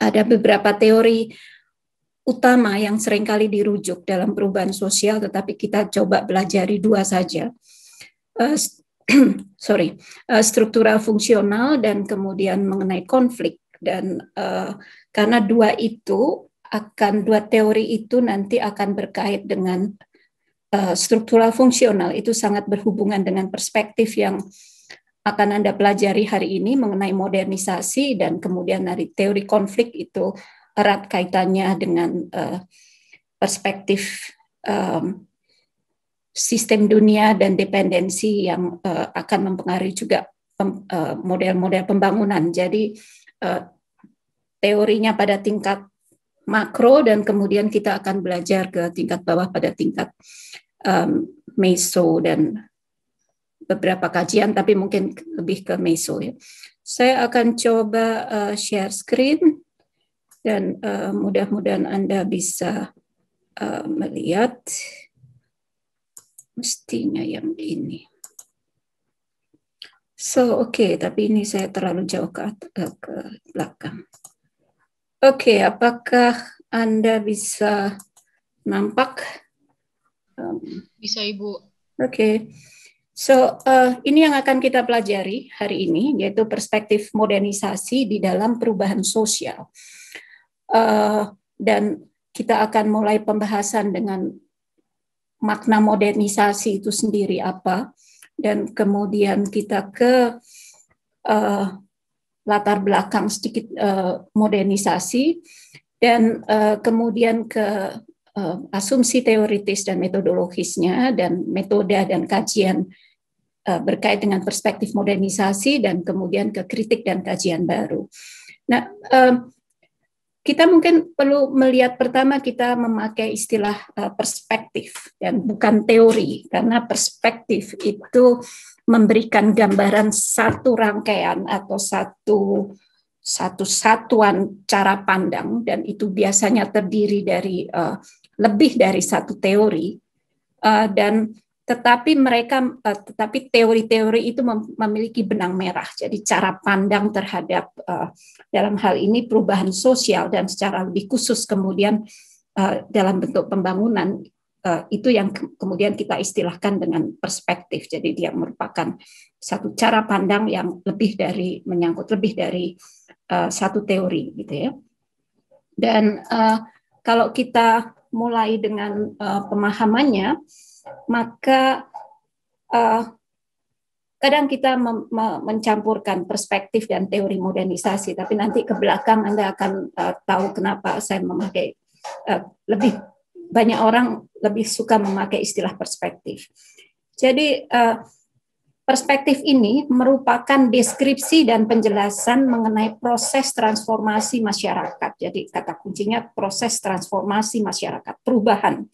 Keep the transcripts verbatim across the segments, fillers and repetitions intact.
ada beberapa teori utama yang seringkali dirujuk dalam perubahan sosial, tetapi kita coba belajari dua saja. Uh, sorry, uh, struktural fungsional dan kemudian mengenai konflik. Dan uh, karena dua itu akan dua teori itu nanti akan berkait dengan uh, struktural fungsional, itu sangat berhubungan dengan perspektif yang akan Anda pelajari hari ini mengenai modernisasi, dan kemudian dari teori konflik itu erat kaitannya dengan uh, perspektif um, sistem dunia dan dependensi yang uh, akan mempengaruhi juga pem, uh, model-model pembangunan. Jadi uh, teorinya pada tingkat makro, dan kemudian kita akan belajar ke tingkat bawah pada tingkat um, meso dan beberapa kajian, tapi mungkin lebih ke meso ya. Saya akan coba uh, share screen, dan uh, mudah-mudahan Anda bisa uh, melihat. Mestinya yang ini. So, oke, okay, tapi ini saya terlalu jauh ke, ke belakang. Oke, okay, apakah Anda bisa nampak? Um, bisa, Ibu. Oke. Okay. So, uh, ini yang akan kita pelajari hari ini, yaitu perspektif modernisasi di dalam perubahan sosial. Uh, dan kita akan mulai pembahasan dengan makna modernisasi itu sendiri apa, dan kemudian kita ke uh, latar belakang sedikit uh, modernisasi, dan uh, kemudian ke uh, asumsi teoritis dan metodologisnya, dan metode dan kajian berkait dengan perspektif modernisasi, dan kemudian ke kritik dan kajian baru. Nah, kita mungkin perlu melihat pertama kita memakai istilah perspektif dan bukan teori, karena perspektif itu memberikan gambaran satu rangkaian atau satu satu satuan cara pandang, dan itu biasanya terdiri dari uh, lebih dari satu teori, uh, dan tetapi mereka tetapi teori-teori itu memiliki benang merah. Jadi cara pandang terhadap uh, dalam hal ini perubahan sosial, dan secara lebih khusus kemudian uh, dalam bentuk pembangunan, uh, itu yang ke kemudian kita istilahkan dengan perspektif. Jadi dia merupakan satu cara pandang yang lebih dari menyangkut lebih dari uh, satu teori gitu ya. Dan uh, kalau kita mulai dengan uh, pemahamannya, maka uh, kadang kita mencampurkan perspektif dan teori modernisasi, tapi nanti ke belakang Anda akan uh, tahu kenapa saya memakai uh, lebih banyak orang lebih suka memakai istilah perspektif. Jadi uh, perspektif ini merupakan deskripsi dan penjelasan mengenai proses transformasi masyarakat. Jadi kata kuncinya proses transformasi masyarakat, perubahan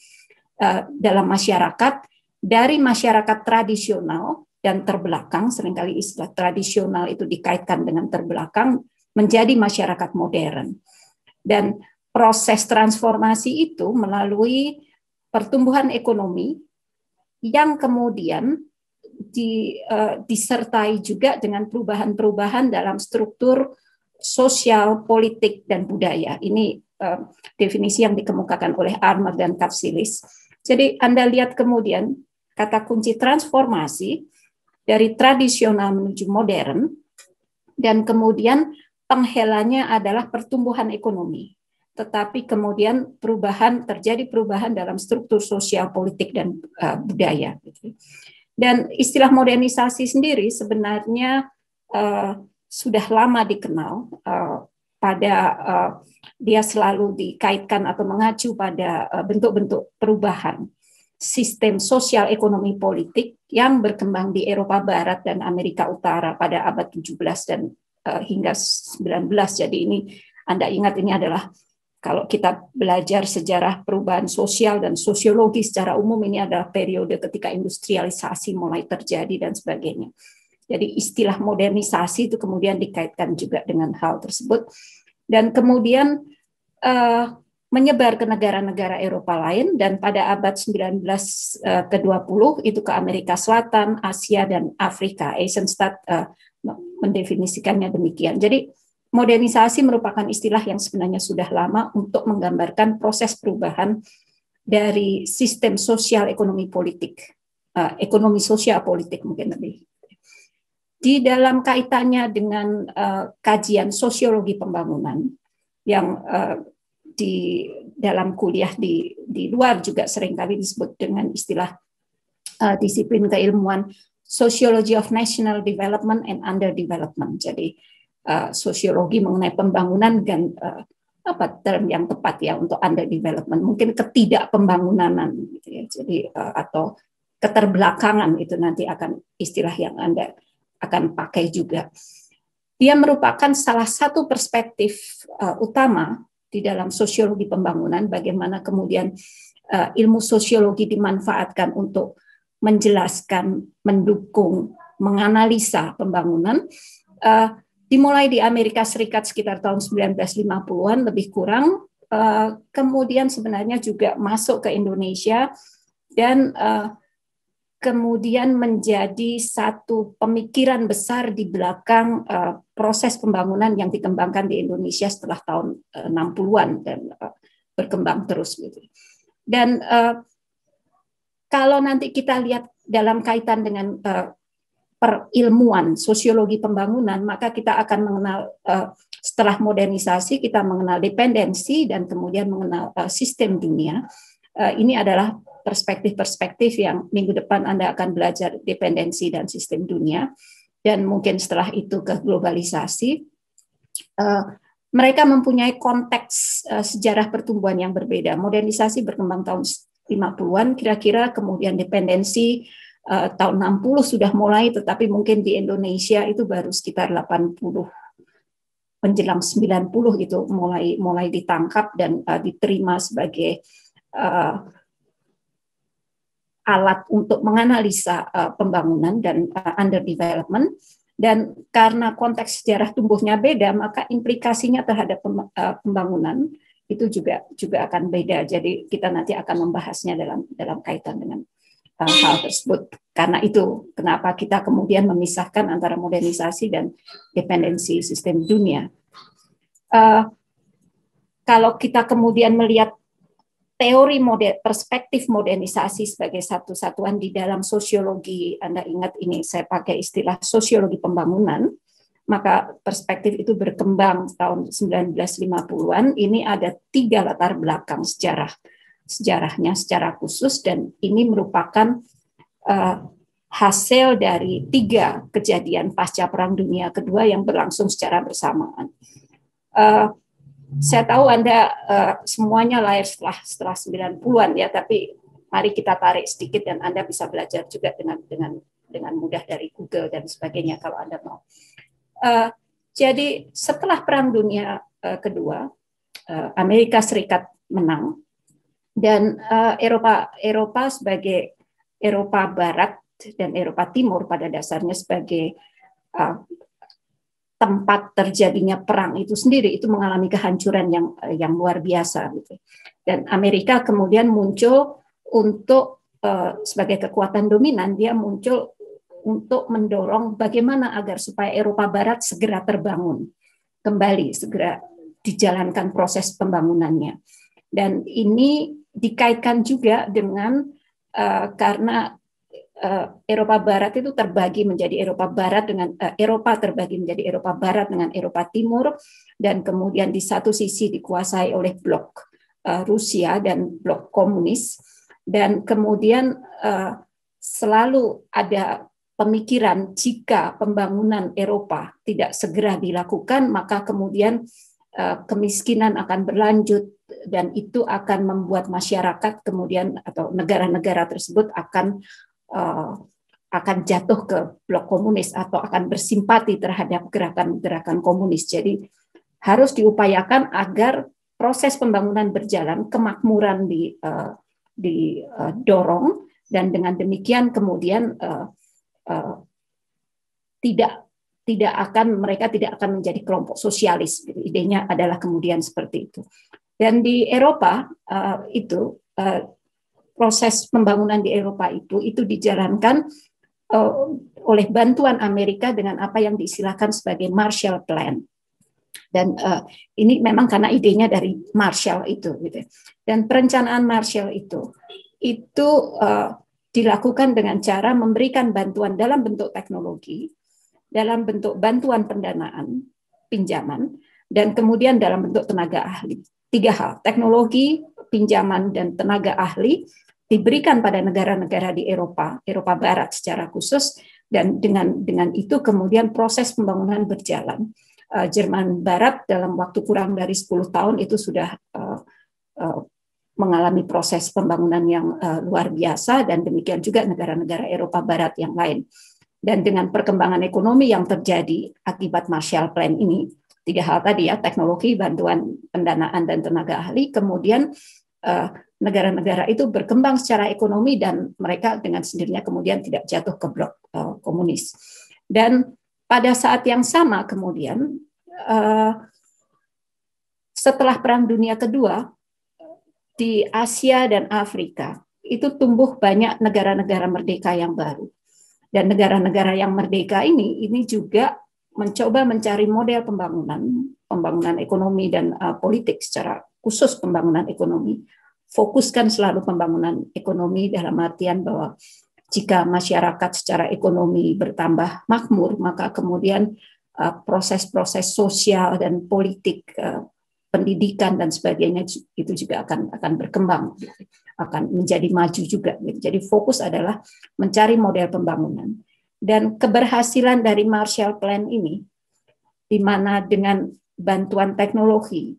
dalam masyarakat dari masyarakat tradisional dan terbelakang, seringkali istilah tradisional itu dikaitkan dengan terbelakang, menjadi masyarakat modern. Dan proses transformasi itu melalui pertumbuhan ekonomi yang kemudian di, uh, disertai juga dengan perubahan-perubahan dalam struktur sosial, politik, dan budaya. Ini uh, definisi yang dikemukakan oleh Armour dan Kapsilis. Jadi Anda lihat kemudian kata kunci transformasi dari tradisional menuju modern, dan kemudian penghelanya adalah pertumbuhan ekonomi. Tetapi kemudian perubahan terjadi perubahan dalam struktur sosial, politik, dan uh, budaya. Dan istilah modernisasi sendiri sebenarnya uh, sudah lama dikenal. Uh, pada uh, dia selalu dikaitkan atau mengacu pada bentuk-bentuk uh, perubahan sistem sosial ekonomi politik yang berkembang di Eropa Barat dan Amerika Utara pada abad tujuh belas dan uh, hingga sembilan belas. Jadi ini Anda ingat, ini adalah kalau kita belajar sejarah perubahan sosial dan sosiologi secara umum, ini adalah periode ketika industrialisasi mulai terjadi dan sebagainya. Jadi istilah modernisasi itu kemudian dikaitkan juga dengan hal tersebut, dan kemudian uh, menyebar ke negara-negara Eropa lain, dan pada abad sembilan belas ke dua puluh itu ke Amerika Selatan, Asia, dan Afrika. Eisenstadt uh, mendefinisikannya demikian. Jadi modernisasi merupakan istilah yang sebenarnya sudah lama untuk menggambarkan proses perubahan dari sistem sosial ekonomi politik, uh, ekonomi sosial politik mungkin lebih. Di dalam kaitannya dengan uh, kajian sosiologi pembangunan yang uh, di dalam kuliah di di luar juga seringkali disebut dengan istilah uh, disiplin keilmuan Sociology of National Development and Underdevelopment. Jadi uh, sosiologi mengenai pembangunan dan uh, apa term yang tepat ya untuk underdevelopment, mungkin ketidakpembangunan gitu ya. Jadi uh, atau keterbelakangan itu nanti akan istilah yang Anda akan pakai juga. Dia merupakan salah satu perspektif uh, utama di dalam sosiologi pembangunan, bagaimana kemudian uh, ilmu sosiologi dimanfaatkan untuk menjelaskan, mendukung, menganalisa pembangunan. Uh, dimulai di Amerika Serikat sekitar tahun sembilan belas lima puluhan lebih kurang, uh, kemudian sebenarnya juga masuk ke Indonesia dan uh, kemudian menjadi satu pemikiran besar di belakang uh, proses pembangunan yang dikembangkan di Indonesia setelah tahun uh, enam puluhan dan uh, berkembang terus gitu. Dan uh, kalau nanti kita lihat dalam kaitan dengan uh, perilmuan sosiologi pembangunan, maka kita akan mengenal uh, setelah modernisasi kita mengenal dependensi dan kemudian mengenal uh, sistem dunia. Uh, ini adalah perspektif-perspektif yang minggu depan Anda akan belajar dependensi dan sistem dunia, dan mungkin setelah itu ke globalisasi. Uh, mereka mempunyai konteks uh, sejarah pertumbuhan yang berbeda. Modernisasi berkembang tahun lima puluhan, kira-kira kemudian dependensi uh, tahun enam puluh sudah mulai, tetapi mungkin di Indonesia itu baru sekitar delapan puluh menjelang sembilan puluh itu mulai mulai ditangkap dan uh, diterima sebagai uh, alat untuk menganalisa uh, pembangunan dan uh, underdevelopment. Dan karena konteks sejarah tumbuhnya beda, maka implikasinya terhadap pem, uh, pembangunan itu juga juga akan beda. Jadi kita nanti akan membahasnya dalam dalam kaitan dengan uh, hal tersebut. Karena itu kenapa kita kemudian memisahkan antara modernisasi dan dependensi sistem dunia. Uh, kalau kita kemudian melihat teori moder, perspektif modernisasi sebagai satu satuan di dalam sosiologi, Anda ingat ini saya pakai istilah sosiologi pembangunan, maka perspektif itu berkembang tahun sembilan belas lima puluhan. Ini ada tiga latar belakang sejarah sejarahnya secara khusus, dan ini merupakan uh, hasil dari tiga kejadian pasca Perang Dunia Kedua yang berlangsung secara bersamaan. Uh, Saya tahu Anda uh, semuanya lahir setelah setelah sembilan puluhan ya, tapi mari kita tarik sedikit dan Anda bisa belajar juga dengan dengan dengan mudah dari Google dan sebagainya kalau Anda mau. Uh, jadi setelah Perang Dunia uh, Kedua, uh, Amerika Serikat menang dan uh, Eropa Eropa sebagai Eropa Barat dan Eropa Timur pada dasarnya sebagai uh, tempat terjadinya perang itu sendiri itu mengalami kehancuran yang yang luar biasa gitu. Dan Amerika kemudian muncul untuk uh, sebagai kekuatan dominan, dia muncul untuk mendorong bagaimana agar supaya Eropa Barat segera terbangun kembali, segera dijalankan proses pembangunannya. Dan ini dikaitkan juga dengan uh, karena Uh, Eropa Barat itu terbagi menjadi Eropa Barat dengan uh, Eropa terbagi menjadi Eropa Barat dengan Eropa Timur, dan kemudian di satu sisi dikuasai oleh blok uh, Rusia dan blok komunis, dan kemudian uh, selalu ada pemikiran jika pembangunan Eropa tidak segera dilakukan maka kemudian uh, kemiskinan akan berlanjut, dan itu akan membuat masyarakat kemudian atau negara-negara tersebut akan Uh, akan jatuh ke blok komunis atau akan bersimpati terhadap gerakan-gerakan komunis. Jadi harus diupayakan agar proses pembangunan berjalan, kemakmuran di uh, didorong, dan dengan demikian kemudian uh, uh, tidak tidak akan mereka tidak akan menjadi kelompok sosialis. Gitu. Idenya adalah kemudian seperti itu. Dan di Eropa uh, itu uh, proses pembangunan di Eropa itu itu dijalankan uh, oleh bantuan Amerika dengan apa yang diistilahkan sebagai Marshall Plan. Dan uh, ini memang karena idenya dari Marshall itu, gitu. Dan perencanaan Marshall itu itu uh, dilakukan dengan cara memberikan bantuan dalam bentuk teknologi, dalam bentuk bantuan pendanaan, pinjaman, dan kemudian dalam bentuk tenaga ahli. Tiga hal, teknologi, pinjaman, dan tenaga ahli diberikan pada negara-negara di Eropa, Eropa Barat secara khusus, dan dengan dengan itu kemudian proses pembangunan berjalan. Jerman Barat dalam waktu kurang dari sepuluh tahun itu sudah uh, uh, mengalami proses pembangunan yang uh, luar biasa, dan demikian juga negara-negara Eropa Barat yang lain. Dan dengan perkembangan ekonomi yang terjadi akibat Marshall Plan ini, tiga hal tadi ya, teknologi, bantuan pendanaan, dan tenaga ahli, kemudian uh, negara-negara itu berkembang secara ekonomi dan mereka dengan sendirinya kemudian tidak jatuh ke blok uh, komunis. Dan pada saat yang sama kemudian, uh, setelah Perang Dunia Kedua, di Asia dan Afrika, itu tumbuh banyak negara-negara merdeka yang baru. Dan negara-negara yang merdeka ini, ini juga mencoba mencari model pembangunan, pembangunan ekonomi dan uh, politik secara khusus pembangunan ekonomi. Fokuskan selalu pembangunan ekonomi dalam artian bahwa jika masyarakat secara ekonomi bertambah makmur, maka kemudian proses-proses sosial dan politik, pendidikan dan sebagainya itu juga akan akan berkembang, akan menjadi maju juga. Jadi fokus adalah mencari model pembangunan. Dan keberhasilan dari Marshall Plan ini, di mana dengan bantuan teknologi,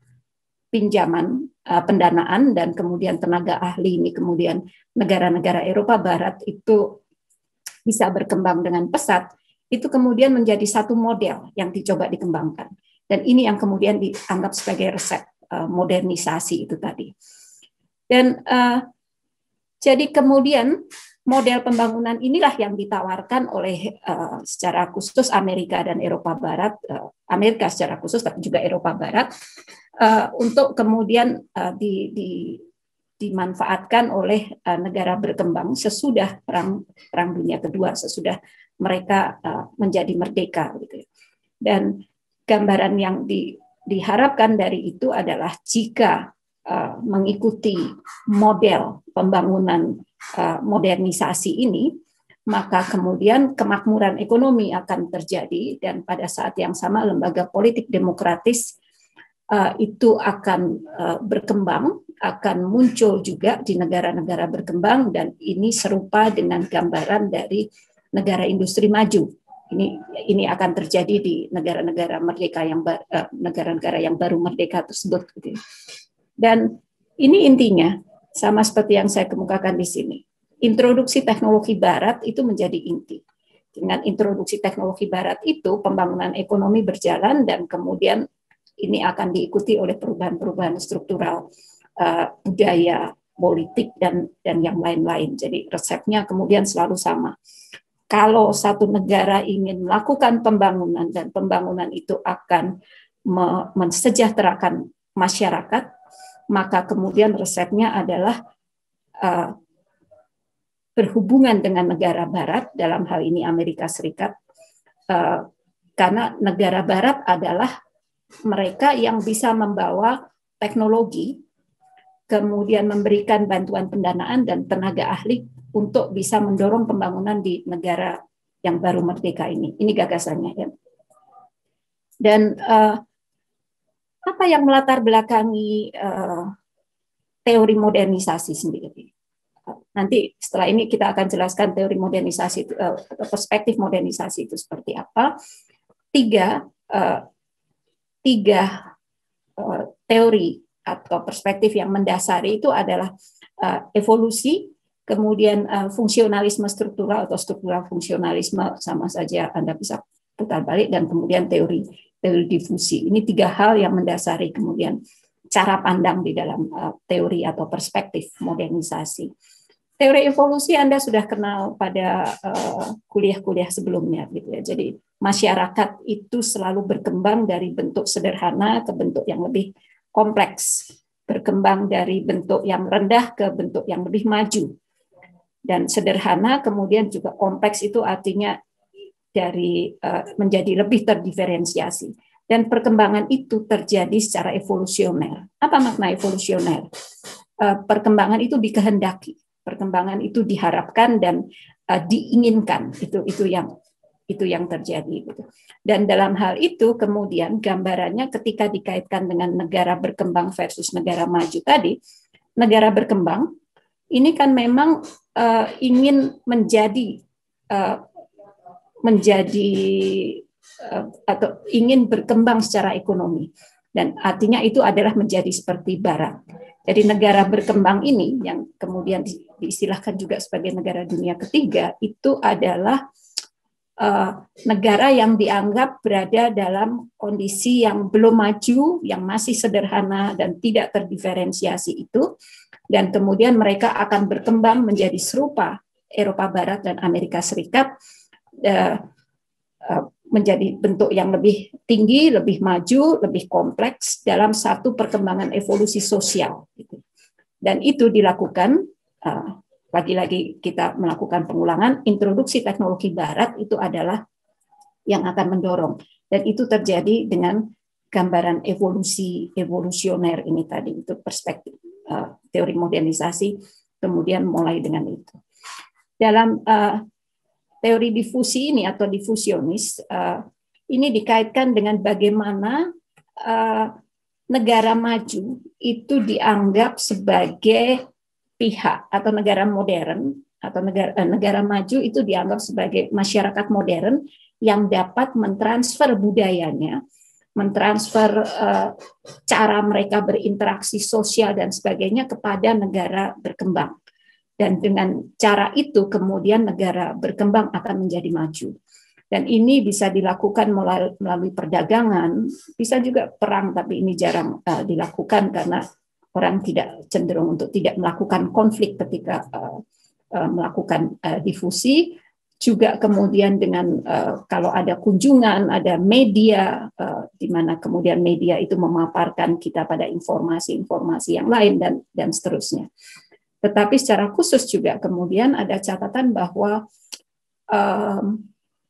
pinjaman, pendanaan, dan kemudian tenaga ahli ini, kemudian negara-negara Eropa Barat itu bisa berkembang dengan pesat, itu kemudian menjadi satu model yang dicoba dikembangkan. Dan ini yang kemudian dianggap sebagai resep modernisasi itu tadi. Dan uh, jadi kemudian model pembangunan inilah yang ditawarkan oleh uh, secara khusus Amerika dan Eropa Barat, uh, Amerika secara khusus tapi juga Eropa Barat, uh, untuk kemudian uh, di, di, dimanfaatkan oleh uh, negara berkembang sesudah perang perang dunia kedua, sesudah mereka uh, menjadi merdeka, gitu. Dan gambaran yang di, diharapkan dari itu adalah jika uh, mengikuti model pembangunan uh, modernisasi ini, maka kemudian kemakmuran ekonomi akan terjadi, dan pada saat yang sama lembaga politik demokratis uh, itu akan uh, berkembang, akan muncul juga di negara-negara berkembang, dan ini serupa dengan gambaran dari negara industri maju. Ini ini akan terjadi di negara-negara merdeka yang negara-negara yang baru merdeka tersebut. Dan ini intinya sama seperti yang saya kemukakan di sini. Introduksi teknologi Barat itu menjadi inti. Dengan introduksi teknologi Barat itu pembangunan ekonomi berjalan, dan kemudian ini akan diikuti oleh perubahan-perubahan struktural uh, budaya, politik, dan dan yang lain-lain. Jadi resepnya kemudian selalu sama. Kalau satu negara ingin melakukan pembangunan dan pembangunan itu akan mensejahterakan masyarakat, maka kemudian resepnya adalah uh, berhubungan dengan negara Barat, dalam hal ini Amerika Serikat, uh, karena negara Barat adalah mereka yang bisa membawa teknologi, kemudian memberikan bantuan pendanaan dan tenaga ahli untuk bisa mendorong pembangunan di negara yang baru merdeka ini. Ini gagasannya, ya. Dan uh, apa yang melatar belakangi uh, teori modernisasi sendiri? Nanti setelah ini kita akan jelaskan teori modernisasi itu, uh, perspektif modernisasi itu seperti apa. Tiga, uh, tiga uh, teori atau perspektif yang mendasari itu adalah uh, evolusi, kemudian uh, fungsionalisme struktural atau struktural fungsionalisme, sama saja Anda bisa putar balik, dan kemudian teori teori difusi. Ini tiga hal yang mendasari kemudian cara pandang di dalam uh, teori atau perspektif modernisasi. Teori evolusi Anda sudah kenal pada kuliah-kuliah uh, sebelumnya, gitu ya. Jadi masyarakat itu selalu berkembang dari bentuk sederhana ke bentuk yang lebih kompleks, berkembang dari bentuk yang rendah ke bentuk yang lebih maju. Dan sederhana kemudian juga kompleks itu artinya dari uh, menjadi lebih terdiferensiasi. Dan perkembangan itu terjadi secara evolusioner. Apa makna evolusioner? Perkembangan itu dikehendaki, perkembangan itu diharapkan dan diinginkan. Itu itu yang itu yang terjadi. Dan dalam hal itu kemudian gambarannya ketika dikaitkan dengan negara berkembang versus negara maju tadi, negara berkembang ini kan memang uh, ingin menjadi uh, menjadi uh, atau ingin berkembang secara ekonomi, dan artinya itu adalah menjadi seperti Barat. Jadi negara berkembang ini yang kemudian di, diistilahkan juga sebagai negara dunia ketiga itu adalah uh, negara yang dianggap berada dalam kondisi yang belum maju, yang masih sederhana dan tidak terdiferensiasi itu, dan kemudian mereka akan berkembang menjadi serupa Eropa Barat dan Amerika Serikat, menjadi bentuk yang lebih tinggi, lebih maju, lebih kompleks dalam satu perkembangan evolusi sosial. Dan itu dilakukan, lagi-lagi kita melakukan pengulangan, introduksi teknologi Barat itu adalah yang akan mendorong. Dan itu terjadi dengan gambaran evolusi evolusioner ini tadi, itu perspektif teori modernisasi, kemudian mulai dengan itu. Dalam uh, teori difusi ini atau difusionis, uh, ini dikaitkan dengan bagaimana uh, negara maju itu dianggap sebagai pihak atau negara modern atau negara uh, negara maju itu dianggap sebagai masyarakat modern yang dapat mentransfer budayanya, mentransfer uh, cara mereka berinteraksi sosial dan sebagainya kepada negara berkembang. Dan dengan cara itu kemudian negara berkembang akan menjadi maju. Dan ini bisa dilakukan melalui perdagangan, bisa juga perang, tapi ini jarang uh, dilakukan karena orang tidak cenderung untuk tidak melakukan konflik ketika uh, uh, melakukan uh, difusi. Juga kemudian dengan uh, kalau ada kunjungan, ada media, uh, di mana kemudian media itu memaparkan kita pada informasi-informasi yang lain dan dan seterusnya. Tetapi secara khusus juga kemudian ada catatan bahwa um,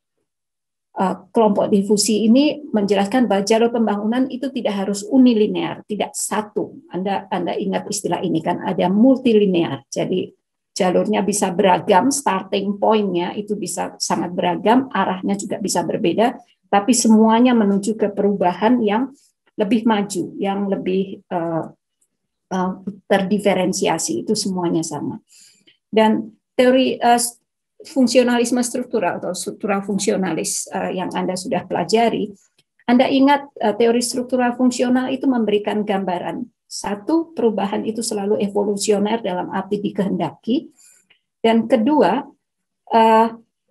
uh, kelompok difusi ini menjelaskan bahwa jalur pembangunan itu tidak harus unilinear, tidak satu. Anda Anda ingat istilah ini kan, ada multilinear. Jadi jalurnya bisa beragam, starting point-nya itu bisa sangat beragam, arahnya juga bisa berbeda, tapi semuanya menuju ke perubahan yang lebih maju, yang lebih uh, Uh, terdiferensiasi, itu semuanya sama. Dan teori uh, fungsionalisme struktural atau struktural fungsionalis uh, yang Anda sudah pelajari, Anda ingat uh, teori struktural fungsional itu memberikan gambaran. Satu, perubahan itu selalu evolusioner dalam arti dikehendaki. Dan kedua, uh,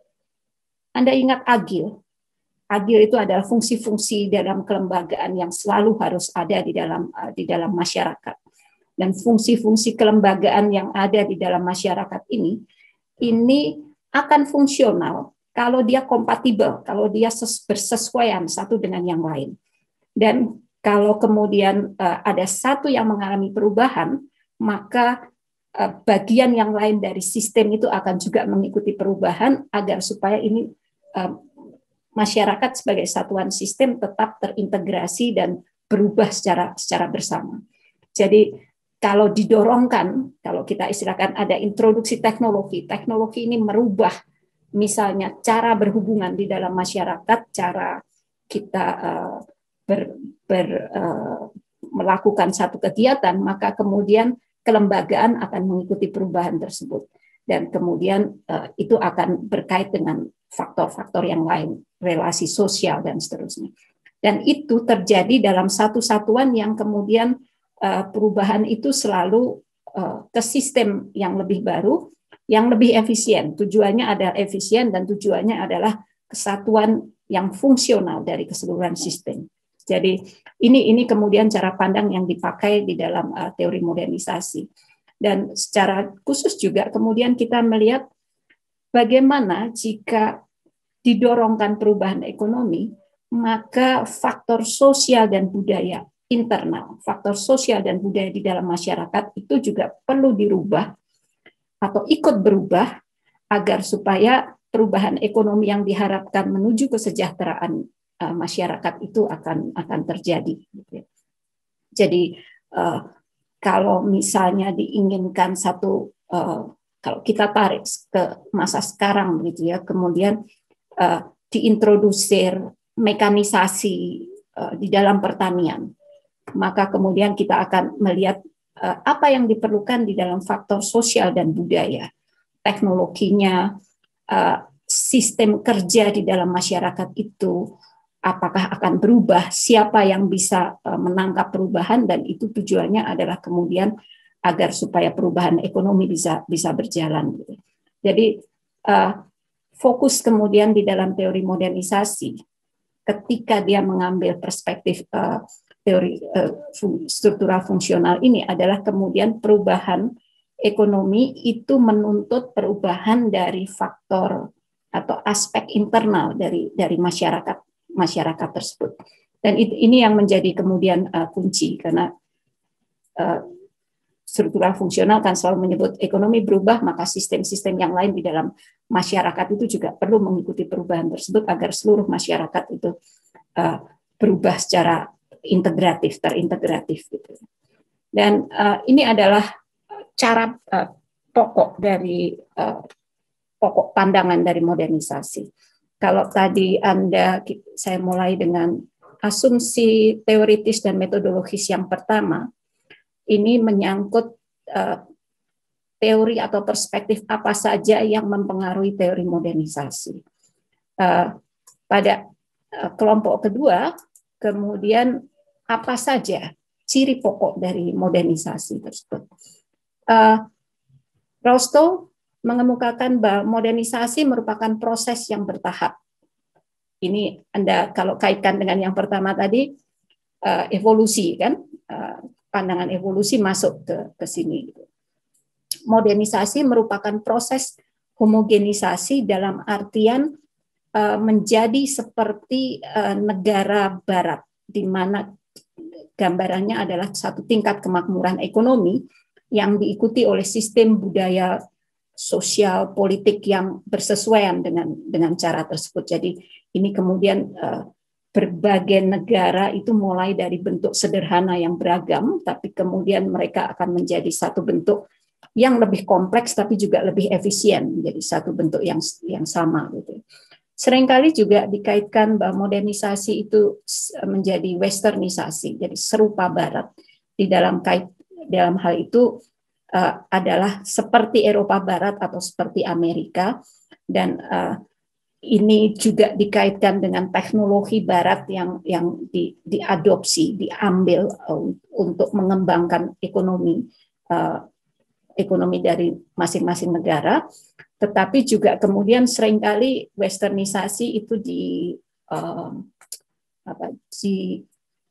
Anda ingat agil. Agil itu adalah fungsi-fungsi dalam kelembagaan yang selalu harus ada di dalam uh, di dalam masyarakat. Dan fungsi-fungsi kelembagaan yang ada di dalam masyarakat ini, ini akan fungsional kalau dia kompatibel, kalau dia bersesuaian satu dengan yang lain. Dan kalau kemudian uh, ada satu yang mengalami perubahan, maka uh, bagian yang lain dari sistem itu akan juga mengikuti perubahan agar supaya ini uh, masyarakat sebagai satuan sistem tetap terintegrasi dan berubah secara secara bersama. Jadi kalau didorongkan, kalau kita istilahkan ada introduksi teknologi, teknologi ini merubah misalnya cara berhubungan di dalam masyarakat, cara kita uh, ber, ber, uh, melakukan satu kegiatan, maka kemudian kelembagaan akan mengikuti perubahan tersebut. Dan kemudian uh, itu akan berkait dengan faktor-faktor yang lain, relasi sosial dan seterusnya. Dan itu terjadi dalam satu satuan yang kemudian perubahan itu selalu ke sistem yang lebih baru, yang lebih efisien. Tujuannya adalah efisien dan tujuannya adalah kesatuan yang fungsional dari keseluruhan sistem. Jadi ini ini kemudian cara pandang yang dipakai di dalam uh, teori modernisasi. Dan secara khusus juga kemudian kita melihat bagaimana jika didorongkan perubahan ekonomi, maka faktor sosial dan budaya internal, faktor sosial dan budaya di dalam masyarakat itu juga perlu dirubah atau ikut berubah agar supaya perubahan ekonomi yang diharapkan menuju kesejahteraan uh, masyarakat itu akan akan terjadi. Gitu. Jadi uh, kalau misalnya diinginkan satu, uh, kalau kita tarik ke masa sekarang, gitu ya, kemudian uh, diintrodusir mekanisasi uh, di dalam pertanian, maka kemudian kita akan melihat uh, apa yang diperlukan di dalam faktor sosial dan budaya, teknologinya, uh, sistem kerja di dalam masyarakat itu apakah akan berubah, siapa yang bisa menangkap perubahan, dan itu tujuannya adalah kemudian agar supaya perubahan ekonomi bisa bisa berjalan. Jadi uh, fokus kemudian di dalam teori modernisasi ketika dia mengambil perspektif uh, teori uh, struktural fungsional ini adalah kemudian perubahan ekonomi itu menuntut perubahan dari faktor atau aspek internal dari dari masyarakat masyarakat tersebut, dan itu, ini yang menjadi kemudian uh, kunci, karena uh, struktural fungsional kan selalu menyebut ekonomi berubah, maka sistem-sistem yang lain di dalam masyarakat itu juga perlu mengikuti perubahan tersebut agar seluruh masyarakat itu uh, berubah secara integratif, terintegratif gitu. Dan uh, ini adalah cara uh, pokok dari uh, pokok pandangan dari modernisasi. Kalau tadi Anda, saya mulai dengan asumsi teoritis dan metodologis yang pertama, ini menyangkut uh, teori atau perspektif apa saja yang mempengaruhi teori modernisasi. Uh, pada uh, kelompok kedua, kemudian apa saja ciri pokok dari modernisasi tersebut. Uh, Rostow mengemukakan bahwa modernisasi merupakan proses yang bertahap. Ini Anda kalau kaitkan dengan yang pertama tadi, uh, evolusi kan, uh, pandangan evolusi masuk ke, ke sini. Modernisasi merupakan proses homogenisasi dalam artian uh, menjadi seperti uh, negara barat, di mana gambarannya adalah satu tingkat kemakmuran ekonomi yang diikuti oleh sistem budaya sosial politik yang bersesuaian dengan dengan cara tersebut. Jadi ini kemudian uh, berbagai negara itu mulai dari bentuk sederhana yang beragam, tapi kemudian mereka akan menjadi satu bentuk yang lebih kompleks tapi juga lebih efisien, menjadi satu bentuk yang yang sama gitu. Seringkali juga dikaitkan bahwa modernisasi itu menjadi westernisasi, jadi serupa barat. Di dalam kait dalam hal itu Uh, adalah seperti Eropa Barat atau seperti Amerika, dan uh, ini juga dikaitkan dengan teknologi Barat yang yang di, diadopsi, diambil uh, untuk mengembangkan ekonomi uh, ekonomi dari masing-masing negara, tetapi juga kemudian seringkali westernisasi itu di uh, apa di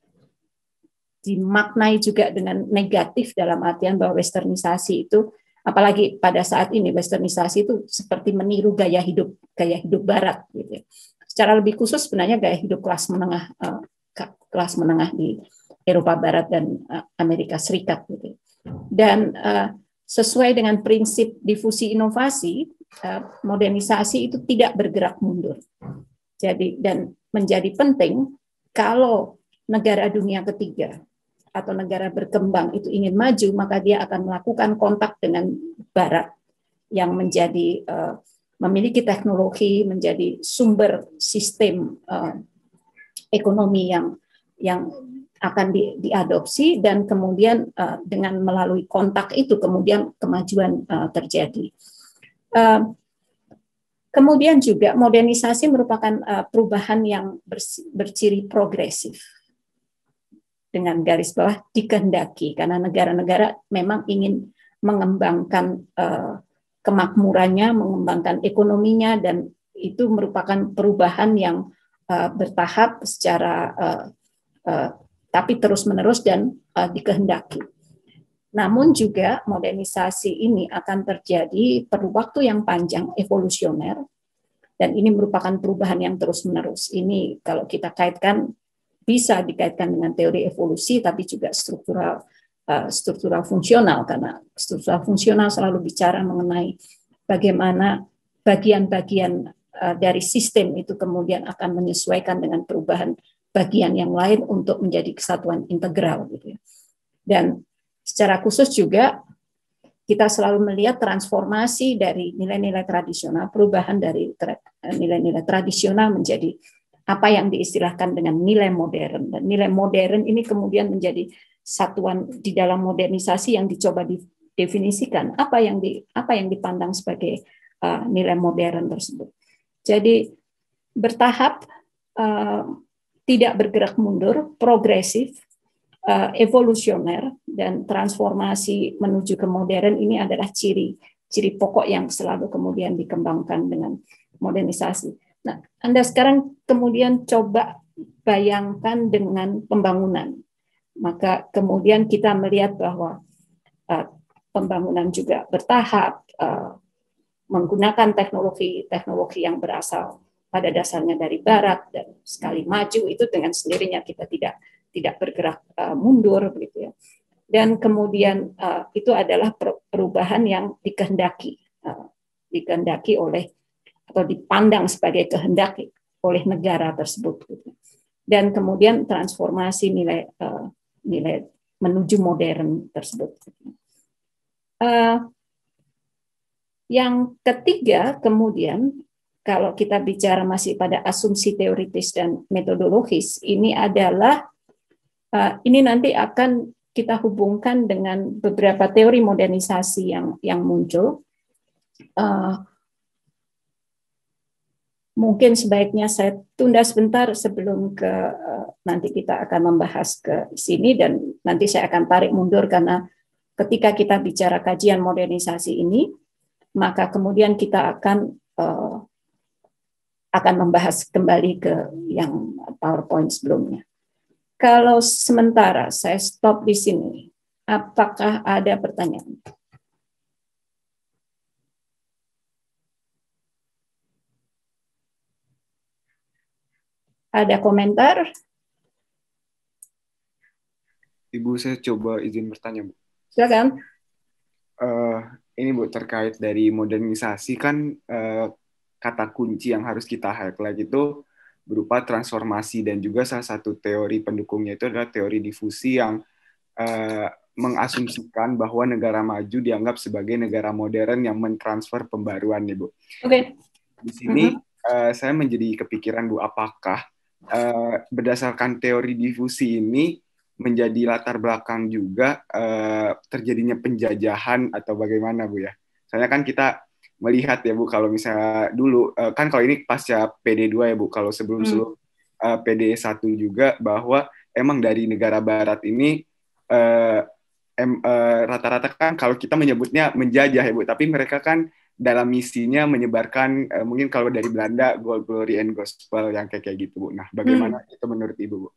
dimaknai juga dengan negatif dalam artian bahwa westernisasi itu, apalagi pada saat ini westernisasi itu seperti meniru gaya hidup gaya hidup barat gitu. Secara lebih khusus sebenarnya gaya hidup kelas menengah uh, kelas menengah di Eropa Barat dan uh, Amerika Serikat gitu. Dan uh, sesuai dengan prinsip difusi inovasi, uh, modernisasi itu tidak bergerak mundur. Jadi dan menjadi penting kalau negara dunia ketiga atau negara berkembang itu ingin maju, maka dia akan melakukan kontak dengan Barat yang menjadi uh, memiliki teknologi, menjadi sumber sistem uh, ekonomi yang yang akan di, diadopsi, dan kemudian uh, dengan melalui kontak itu kemudian kemajuan uh, terjadi. Uh, kemudian juga modernisasi merupakan uh, perubahan yang berciri progresif, dengan garis bawah dikehendaki, karena negara-negara memang ingin mengembangkan uh, kemakmurannya, mengembangkan ekonominya, dan itu merupakan perubahan yang uh, bertahap secara uh, uh, tapi terus-menerus dan uh, dikehendaki. Namun juga modernisasi ini akan terjadi perlu waktu yang panjang evolusioner, dan ini merupakan perubahan yang terus-menerus. Ini kalau kita kaitkan bisa dikaitkan dengan teori evolusi, tapi juga struktural uh, struktural fungsional, karena struktural fungsional selalu bicara mengenai bagaimana bagian-bagian uh, dari sistem itu kemudian akan menyesuaikan dengan perubahan bagian yang lain untuk menjadi kesatuan integral gitu ya. Dan secara khusus juga kita selalu melihat transformasi dari nilai-nilai tradisional, perubahan dari nilai-nilai tradisional menjadi apa yang diistilahkan dengan nilai modern. Dan nilai modern ini kemudian menjadi satuan di dalam modernisasi yang dicoba didefinisikan apa yang di apa yang dipandang sebagai uh, nilai modern tersebut. Jadi bertahap, uh, tidak bergerak mundur, progresif, uh, evolusioner, dan transformasi menuju ke modern ini adalah ciri ciri pokok yang selalu kemudian dikembangkan dengan modernisasi. Nah, Anda sekarang kemudian coba bayangkan dengan pembangunan. Maka kemudian kita melihat bahwa uh, pembangunan juga bertahap, uh, menggunakan teknologi-teknologi yang berasal pada dasarnya dari Barat, dan sekali maju itu dengan sendirinya kita tidak tidak bergerak uh, mundur begitu ya. Dan kemudian uh, itu adalah perubahan yang dikehendaki, uh, dikehendaki oleh atau dipandang sebagai kehendak oleh negara tersebut. Gitu. Dan kemudian transformasi nilai uh, nilai menuju modern tersebut. Uh, yang ketiga kemudian, kalau kita bicara masih pada asumsi teoritis dan metodologis, ini adalah uh, ini nanti akan kita hubungkan dengan beberapa teori modernisasi yang yang muncul. Uh, mungkin sebaiknya saya tunda sebentar sebelum ke uh, nanti kita akan membahas ke sini, dan nanti saya akan tarik mundur karena ketika kita bicara kajian modernisasi ini, maka kemudian kita akan uh, akan membahas kembali ke yang PowerPoint sebelumnya. Kalau sementara saya stop di sini, apakah ada pertanyaan? Ada komentar? Ibu, saya coba izin bertanya, Bu. Silakan. Uh, ini Bu, terkait dari modernisasi kan uh, kata kunci yang harus kita highlight itu berupa transformasi, dan juga salah satu teori pendukungnya itu adalah teori difusi yang uh, mengasumsikan bahwa negara maju dianggap sebagai negara modern yang mentransfer pembaruan nih, Bu. Oke. Okay. Di sini mm-hmm. uh, saya menjadi kepikiran, Bu, apakah uh, berdasarkan teori difusi ini menjadi latar belakang juga uh, terjadinya penjajahan atau bagaimana, Bu ya? Soalnya kan kita melihat ya, Bu, kalau misalnya dulu, uh, kan kalau ini pasca P D dua ya, Bu, kalau sebelum-sebelum uh, P D satu juga, bahwa emang dari negara barat ini uh, em, uh, rata-rata kan kalau kita menyebutnya menjajah ya, Bu, tapi mereka kan dalam misinya menyebarkan, uh, mungkin kalau dari Belanda, Gold, Glory, and Gospel, yang kayak kayak gitu, Bu. Nah, bagaimana hmm. itu menurut Ibu, Bu?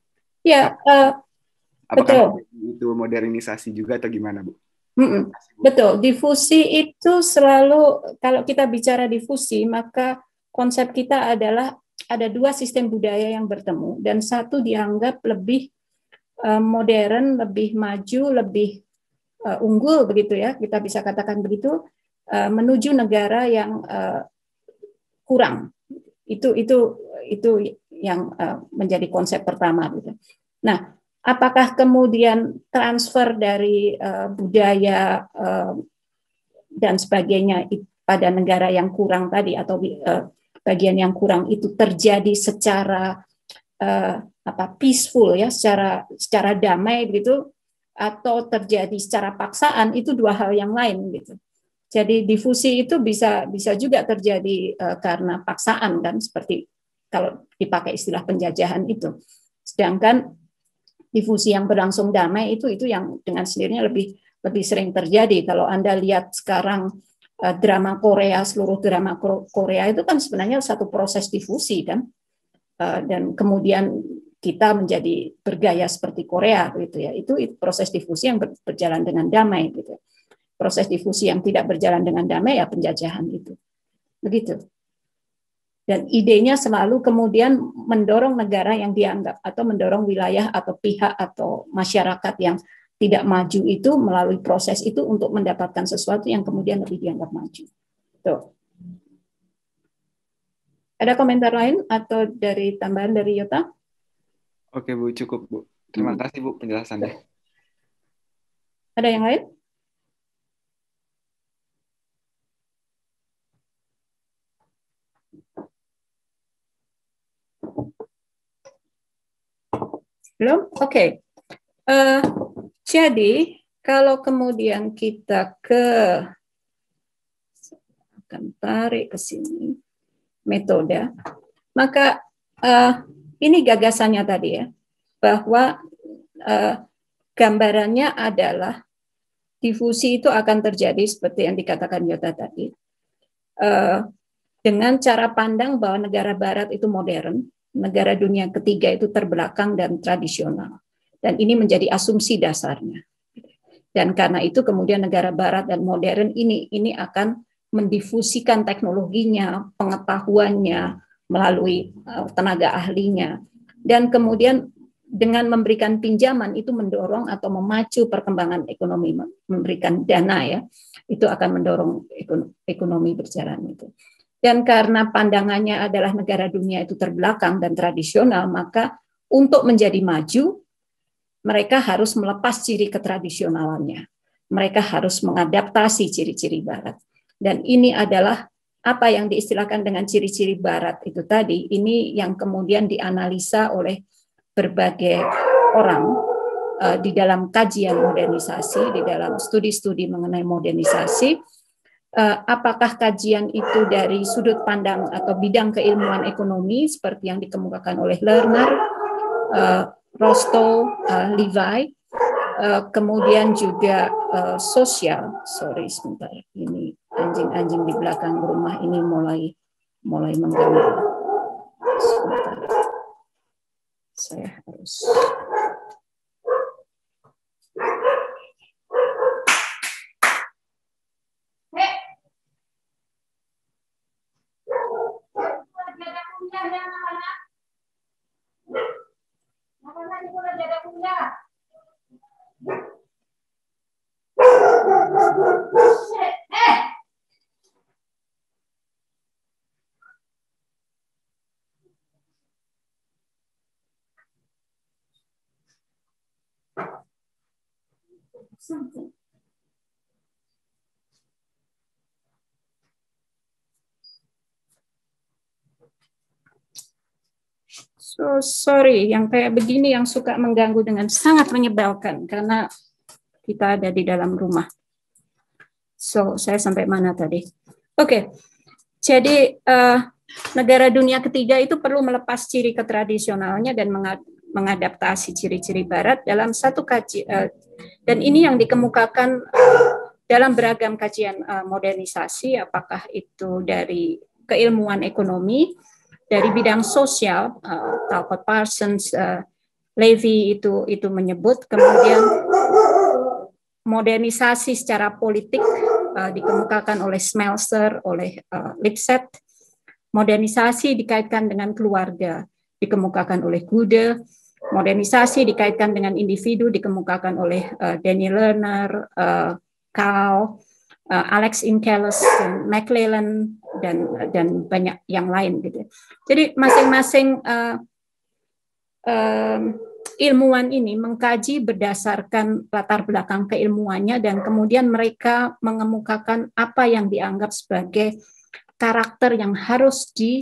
Ya, uh, apakah betul. itu modernisasi juga atau gimana, Bu? Mm-mm. Betul, difusi itu selalu, kalau kita bicara difusi, maka konsep kita adalah ada dua sistem budaya yang bertemu, dan satu dianggap lebih uh, modern, lebih maju, lebih uh, unggul, begitu ya, kita bisa katakan begitu, uh, menuju negara yang uh, kurang. Itu itu itu yang uh, menjadi konsep pertama, gitu. Nah, apakah kemudian transfer dari uh, budaya uh, dan sebagainya pada negara yang kurang tadi, atau uh, bagian yang kurang itu terjadi secara uh, apa peaceful ya, secara secara damai gitu, atau terjadi secara paksaan, itu dua hal yang lain gitu. Jadi difusi itu bisa bisa juga terjadi uh, karena paksaan kan, seperti kalau dipakai istilah penjajahan itu. Sedangkan difusi yang berlangsung damai itu itu yang dengan sendirinya lebih lebih sering terjadi. Kalau Anda lihat sekarang uh, drama Korea, seluruh drama Korea itu kan sebenarnya satu proses difusi kan, uh, dan kemudian kita menjadi bergaya seperti Korea gitu ya. Itu, itu proses difusi yang ber, berjalan dengan damai gitu. Proses difusi yang tidak berjalan dengan damai ya penjajahan itu. Begitu. Dan idenya selalu kemudian mendorong negara yang dianggap, atau mendorong wilayah atau pihak atau masyarakat yang tidak maju itu melalui proses itu untuk mendapatkan sesuatu yang kemudian lebih dianggap maju. Tuh. Ada komentar lain atau dari tambahan dari Yota? Oke Bu, cukup Bu. Terima hmm. kasih Bu penjelasannya. Ada yang lain? Belum? Oke. Okay. Uh, jadi kalau kemudian kita ke akan tarik ke sini metode, maka uh, ini gagasannya tadi ya, bahwa uh, gambarannya adalah difusi itu akan terjadi seperti yang dikatakan Yota tadi, uh, dengan cara pandang bahwa negara barat itu modern, negara dunia ketiga itu terbelakang dan tradisional. Dan ini menjadi asumsi dasarnya. Dan karena itu kemudian negara barat dan modern ini ini akan mendifusikan teknologinya, pengetahuannya melalui uh, tenaga ahlinya. Dan kemudian dengan memberikan pinjaman itu mendorong atau memacu perkembangan ekonomi, memberikan dana ya, itu akan mendorong ekonomi berjalan itu. Dan karena pandangannya adalah negara dunia itu terbelakang dan tradisional, maka untuk menjadi maju, mereka harus melepas ciri ketradisionalannya. Mereka harus mengadaptasi ciri-ciri barat. Dan ini adalah apa yang diistilahkan dengan ciri-ciri barat itu tadi, ini yang kemudian dianalisa oleh berbagai orang uh, di dalam kajian modernisasi, di dalam studi-studi mengenai modernisasi. Uh, apakah kajian itu dari sudut pandang atau bidang keilmuan ekonomi seperti yang dikemukakan oleh Lerner, uh, Rostow, uh, Levi, uh, kemudian juga uh, sosial. Sorry sebentar, ini anjing-anjing di belakang rumah ini mulai mulai mengganggu. Sebentar, saya harus. Something. So sorry, yang kayak begini yang suka mengganggu dengan sangat menyebalkan karena kita ada di dalam rumah. So saya sampai mana tadi? Oke, okay. Jadi uh, negara dunia ketiga itu perlu melepas ciri ketradisionalnya dan mengadaptasi ciri-ciri barat dalam satu kajian. Uh, dan ini yang dikemukakan uh, dalam beragam kajian uh, modernisasi, apakah itu dari keilmuan ekonomi, dari bidang sosial, uh, Talcott Parsons, uh, Levy itu itu menyebut, kemudian modernisasi secara politik uh, dikemukakan oleh Smelser, oleh uh, Lipset, modernisasi dikaitkan dengan keluarga dikemukakan oleh Gude, modernisasi dikaitkan dengan individu dikemukakan oleh uh, Danny Lerner, uh, Kao, uh, Alex Inkeles, dan McClellan, dan dan banyak yang lain gitu. Jadi masing-masing uh, uh, ilmuwan ini mengkaji berdasarkan latar belakang keilmuannya dan kemudian mereka mengemukakan apa yang dianggap sebagai karakter yang harus di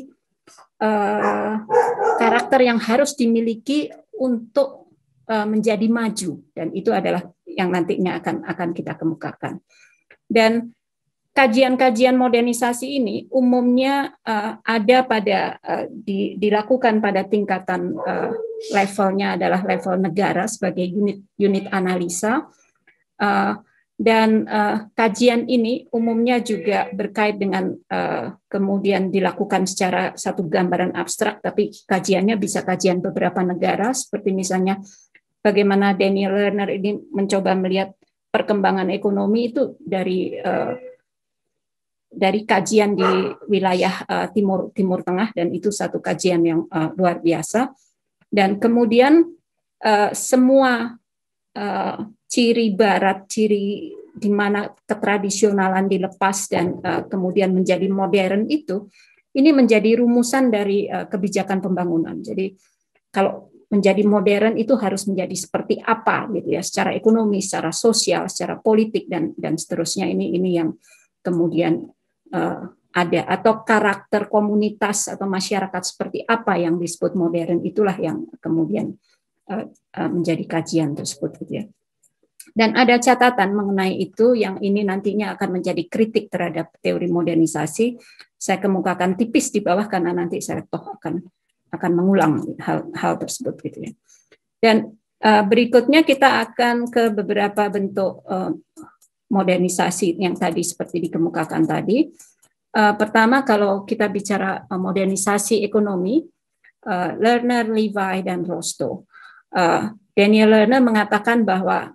uh, karakter yang harus dimiliki untuk uh, menjadi maju, dan itu adalah yang nantinya akan akan kita kemukakan. Dan kajian-kajian modernisasi ini umumnya uh, ada pada uh, di, dilakukan pada tingkatan uh, levelnya adalah level negara sebagai unit unit analisa, uh, dan uh, kajian ini umumnya juga berkait dengan uh, kemudian dilakukan secara satu gambaran abstrak, tapi kajiannya bisa kajian beberapa negara, seperti misalnya bagaimana Daniel Lerner ini mencoba melihat perkembangan ekonomi itu dari uh, dari kajian di wilayah uh, timur timur tengah, dan itu satu kajian yang uh, luar biasa. Dan kemudian uh, semua uh, ciri barat, ciri di mana ketradisionalan dilepas dan uh, kemudian menjadi modern itu ini menjadi rumusan dari uh, kebijakan pembangunan. Jadi kalau menjadi modern itu harus menjadi seperti apa gitu ya, secara ekonomi, secara sosial, secara politik dan dan seterusnya. Ini ini yang kemudian uh, ada, atau karakter komunitas atau masyarakat seperti apa yang disebut modern, itulah yang kemudian uh, uh, menjadi kajian tersebut gitu ya. Dan ada catatan mengenai itu yang ini nantinya akan menjadi kritik terhadap teori modernisasi. Saya kemukakan tipis di bawah karena nanti saya toh akan akan mengulang hal hal tersebut gitu ya. Dan uh, berikutnya kita akan ke beberapa bentuk uh, modernisasi yang tadi seperti dikemukakan tadi. Uh, pertama, kalau kita bicara uh, modernisasi ekonomi, uh, Lerner, Levi, dan Rostow. Uh, Daniel Lerner mengatakan bahwa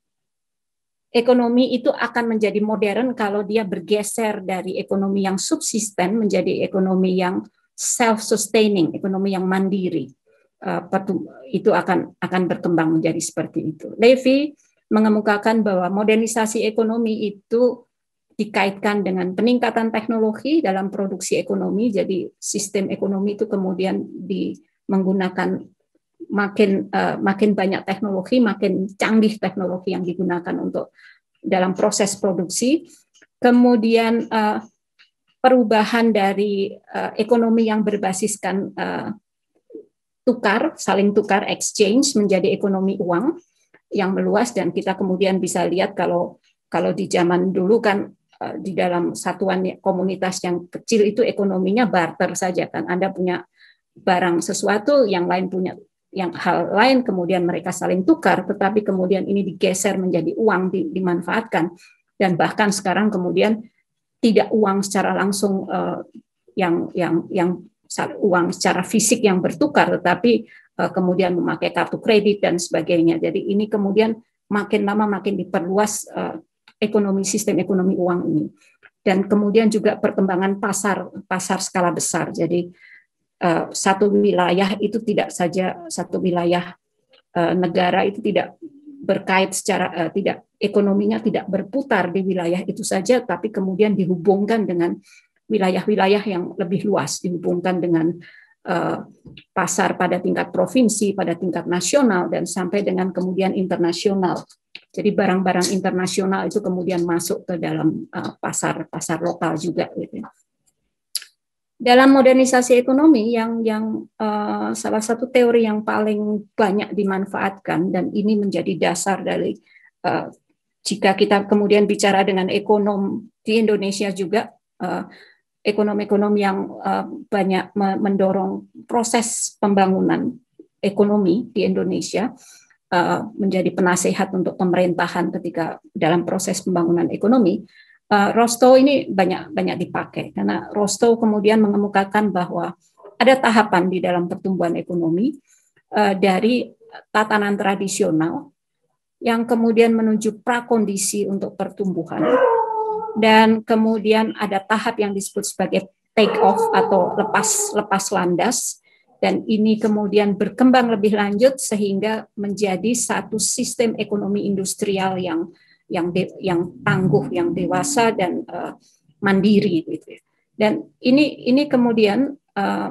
ekonomi itu akan menjadi modern kalau dia bergeser dari ekonomi yang subsisten menjadi ekonomi yang self-sustaining, ekonomi yang mandiri. Uh, itu akan akan berkembang menjadi seperti itu. Levy mengemukakan bahwa modernisasi ekonomi itu dikaitkan dengan peningkatan teknologi dalam produksi ekonomi, jadi sistem ekonomi itu kemudian di, menggunakan makin uh, makin banyak teknologi, makin canggih teknologi yang digunakan untuk dalam proses produksi. Kemudian uh, perubahan dari uh, ekonomi yang berbasiskan uh, tukar, saling tukar, exchange, menjadi ekonomi uang yang meluas, dan kita kemudian bisa lihat kalau kalau di zaman dulu kan di dalam satuan komunitas yang kecil itu ekonominya barter saja kan. Anda punya barang sesuatu, yang lain punya yang hal lain, kemudian mereka saling tukar, tetapi kemudian ini digeser menjadi uang, dimanfaatkan, dan bahkan sekarang kemudian tidak uang secara langsung uh, yang yang yang uang secara fisik yang bertukar, tetapi uh, kemudian memakai kartu kredit dan sebagainya. Jadi ini kemudian makin lama makin diperluas uh, ekonomi, sistem ekonomi uang ini. Dan kemudian juga perkembangan pasar pasar skala besar. Jadi uh, satu wilayah itu tidak saja satu wilayah uh, negara itu tidak berkait secara uh, tidak ekonominya tidak berputar di wilayah itu saja, tapi kemudian dihubungkan dengan wilayah-wilayah yang lebih luas, dihubungkan dengan uh, pasar pada tingkat provinsi, pada tingkat nasional, dan sampai dengan kemudian internasional. Jadi barang-barang internasional itu kemudian masuk ke dalam uh, pasar pasar lokal juga gitu. Dalam modernisasi ekonomi yang yang uh, salah satu teori yang paling banyak dimanfaatkan, dan ini menjadi dasar dari uh, jika kita kemudian bicara dengan ekonom di Indonesia juga, uh, ekonom-ekonom yang uh, banyak mendorong proses pembangunan ekonomi di Indonesia, menjadi penasehat untuk pemerintahan ketika dalam proses pembangunan ekonomi. Rostow ini banyak banyak dipakai karena Rostow kemudian mengemukakan bahwa ada tahapan di dalam pertumbuhan ekonomi dari tatanan tradisional yang kemudian menuju prakondisi untuk pertumbuhan, dan kemudian ada tahap yang disebut sebagai take off atau lepas lepas landas. Dan ini kemudian berkembang lebih lanjut sehingga menjadi satu sistem ekonomi industrial yang yang de, yang tangguh, yang dewasa dan uh, mandiri gitu. Dan ini ini kemudian uh,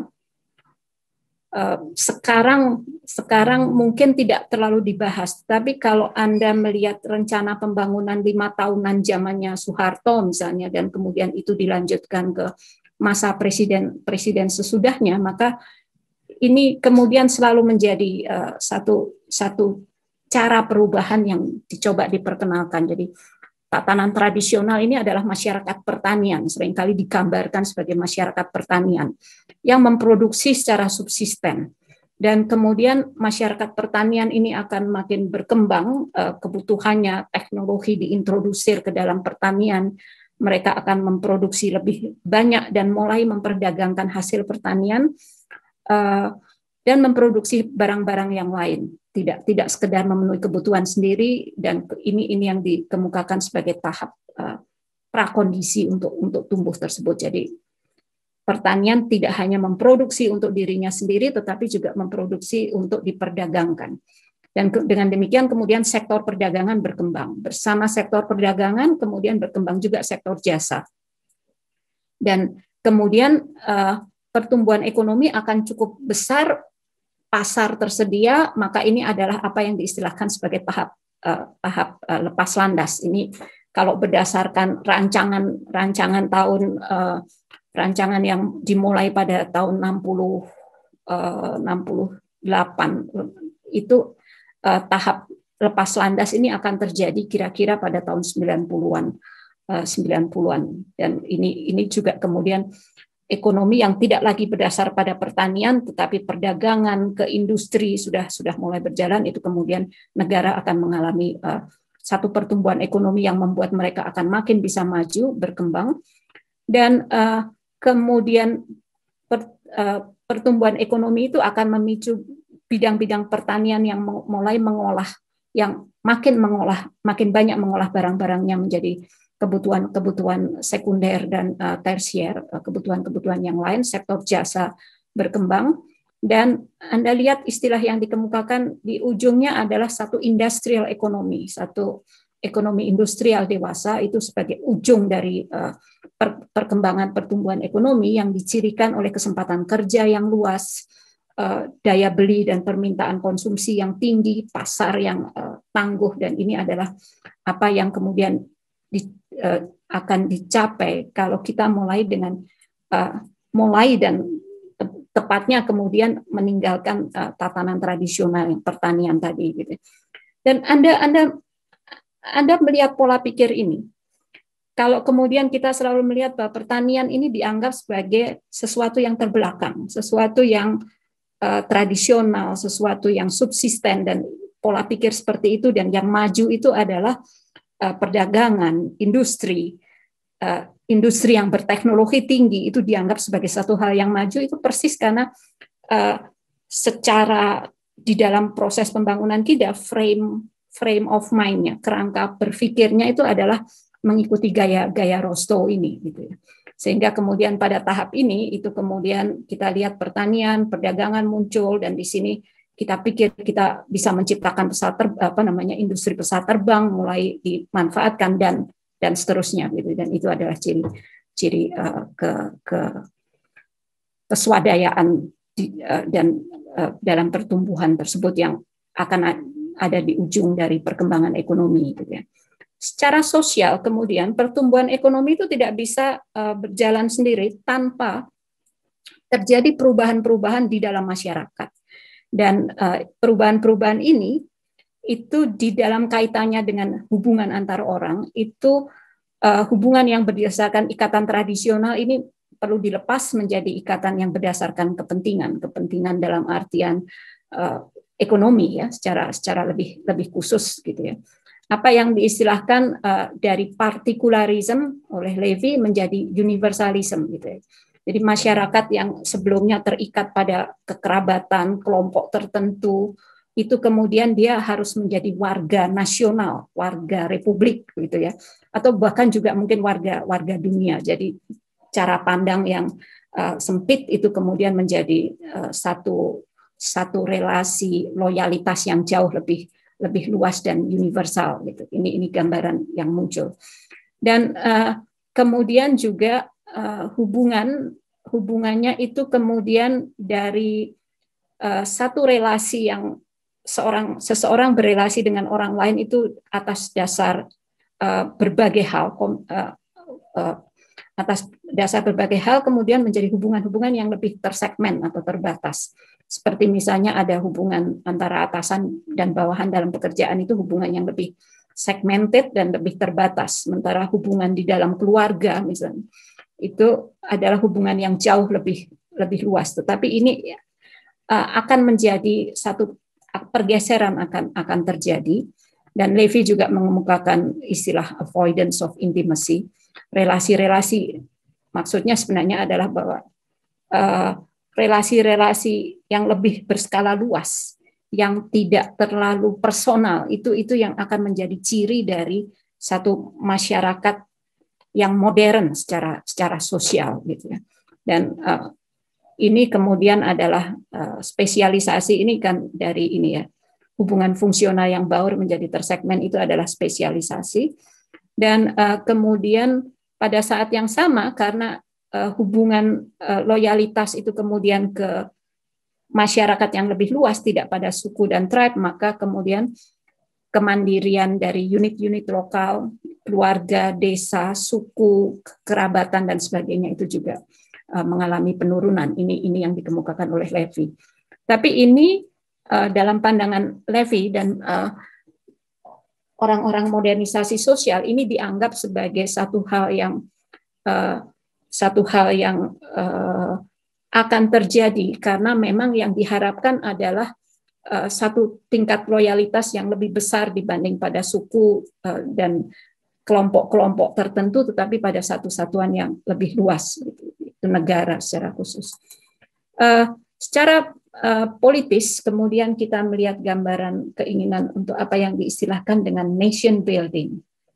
uh, sekarang sekarang mungkin tidak terlalu dibahas, tapi kalau Anda melihat rencana pembangunan lima tahunan zamannya Soeharto misalnya, dan kemudian itu dilanjutkan ke masa presiden presiden sesudahnya, maka ini kemudian selalu menjadi uh, satu satu cara perubahan yang dicoba diperkenalkan. Jadi tatanan tradisional ini adalah masyarakat pertanian, seringkali digambarkan sebagai masyarakat pertanian yang memproduksi secara subsisten. Dan kemudian masyarakat pertanian ini akan makin berkembang, uh, kebutuhannya teknologi diintrodusir ke dalam pertanian, mereka akan memproduksi lebih banyak dan mulai memperdagangkan hasil pertanian, Uh, dan memproduksi barang-barang yang lain, tidak tidak sekedar memenuhi kebutuhan sendiri, dan ini ini yang dikemukakan sebagai tahap uh, prakondisi untuk untuk tumbuh tersebut. Jadi pertanian tidak hanya memproduksi untuk dirinya sendiri, tetapi juga memproduksi untuk diperdagangkan. Dan ke, dengan demikian kemudian sektor perdagangan berkembang. Bersama sektor perdagangan kemudian berkembang juga sektor jasa. Dan kemudian uh, pertumbuhan ekonomi akan cukup besar, pasar tersedia, maka ini adalah apa yang diistilahkan sebagai tahap uh, tahap uh, lepas landas. Ini kalau berdasarkan rancangan rancangan tahun uh, rancangan yang dimulai pada tahun enam puluh enam puluh delapan itu uh, tahap lepas landas ini akan terjadi kira-kira pada tahun sembilan puluhan sembilan puluhan, dan ini ini juga kemudian ekonomi yang tidak lagi berdasar pada pertanian tetapi perdagangan ke industri sudah sudah mulai berjalan, itu kemudian negara akan mengalami uh, satu pertumbuhan ekonomi yang membuat mereka akan makin bisa maju berkembang, dan uh, kemudian per, uh, pertumbuhan ekonomi itu akan memicu bidang-bidang pertanian yang mulai mengolah, yang makin mengolah, makin banyak mengolah barang-barang yang menjadi kebutuhan-kebutuhan sekunder dan uh, tersier, kebutuhan-kebutuhan yang lain, sektor jasa berkembang, dan Anda lihat istilah yang dikemukakan di ujungnya adalah satu industrial ekonomi, satu ekonomi industrial dewasa, itu sebagai ujung dari uh, per perkembangan pertumbuhan ekonomi yang dicirikan oleh kesempatan kerja yang luas, uh, daya beli dan permintaan konsumsi yang tinggi, pasar yang uh, tangguh, dan ini adalah apa yang kemudian di, uh, akan dicapai kalau kita mulai dengan uh, mulai dan te tepatnya kemudian meninggalkan uh, tatanan tradisional yang pertanian tadi gitu. Dan Anda Anda Anda melihat pola pikir ini. Kalau kemudian kita selalu melihat bahwa pertanian ini dianggap sebagai sesuatu yang terbelakang, sesuatu yang uh, tradisional, sesuatu yang subsisten, dan pola pikir seperti itu, dan yang maju itu adalah perdagangan, industri, uh, industri yang berteknologi tinggi, itu dianggap sebagai satu hal yang maju, itu persis karena uh, secara di dalam proses pembangunan kita, frame frame of mind-nya, kerangka berpikirnya itu adalah mengikuti gaya-gaya Rostow ini, gitu ya. Sehingga kemudian pada tahap ini, itu kemudian kita lihat pertanian, perdagangan muncul, dan di sini kita pikir kita bisa menciptakan pesawat terbang, apa namanya industri pesawat terbang mulai dimanfaatkan dan dan seterusnya gitu, dan itu adalah ciri ciri uh, ke ke keswadayaan di, uh, dan uh, dalam pertumbuhan tersebut yang akan ada di ujung dari perkembangan ekonomi gitu ya. Secara sosial kemudian pertumbuhan ekonomi itu tidak bisa uh, berjalan sendiri tanpa terjadi perubahan-perubahan di dalam masyarakat. Dan perubahan-perubahan ini itu di dalam kaitannya dengan hubungan antar orang, itu uh, hubungan yang berdasarkan ikatan tradisional ini perlu dilepas menjadi ikatan yang berdasarkan kepentingan, kepentingan dalam artian uh, ekonomi ya, secara secara lebih lebih khusus gitu ya. Apa yang diistilahkan uh, dari partikularisme oleh Levy menjadi universalism gitu ya. Jadi masyarakat yang sebelumnya terikat pada kekerabatan kelompok tertentu, itu kemudian dia harus menjadi warga nasional, warga republik gitu ya, atau bahkan juga mungkin warga warga dunia. Jadi cara pandang yang uh, sempit itu kemudian menjadi uh, satu satu relasi loyalitas yang jauh lebih lebih luas dan universal gitu. Ini ini gambaran yang muncul. Dan uh, kemudian juga Uh, hubungan hubungannya itu kemudian dari uh, satu relasi yang seorang seseorang berelasi dengan orang lain itu atas dasar uh, berbagai hal uh, uh, atas dasar berbagai hal kemudian menjadi hubungan-hubungan yang lebih tersegmen atau terbatas. Seperti misalnya ada hubungan antara atasan dan bawahan dalam pekerjaan, itu hubungan yang lebih segmented dan lebih terbatas. Sementara hubungan di dalam keluarga misalnya itu adalah hubungan yang jauh lebih lebih luas. Tetapi ini uh, akan menjadi satu pergeseran akan akan terjadi, dan Levy juga mengemukakan istilah avoidance of intimacy, relasi-relasi. Maksudnya sebenarnya adalah bahwa uh, relasi-relasi yang lebih berskala luas, yang tidak terlalu personal, itu itu yang akan menjadi ciri dari satu masyarakat yang modern secara secara sosial gitu ya. Dan uh, ini kemudian adalah uh, spesialisasi ini kan dari ini ya, hubungan fungsional yang baur menjadi tersegmen, itu adalah spesialisasi. Dan uh, kemudian pada saat yang sama, karena uh, hubungan uh, loyalitas itu kemudian ke masyarakat yang lebih luas, tidak pada suku dan tribe, maka kemudian kemandirian dari unit-unit lokal, keluarga, desa, suku, kerabatan dan sebagainya itu juga uh, mengalami penurunan. Ini ini yang dikemukakan oleh Levy. Tapi ini uh, dalam pandangan Levy dan uh, orang-orang modernisasi sosial ini dianggap sebagai satu hal yang uh, satu hal yang uh, akan terjadi karena memang yang diharapkan adalah Uh, satu tingkat loyalitas yang lebih besar dibanding pada suku uh, dan kelompok-kelompok tertentu, tetapi pada satu satuan yang lebih luas, gitu. Itu negara secara khusus. Uh, secara uh, politis, kemudian kita melihat gambaran keinginan untuk apa yang diistilahkan dengan nation building.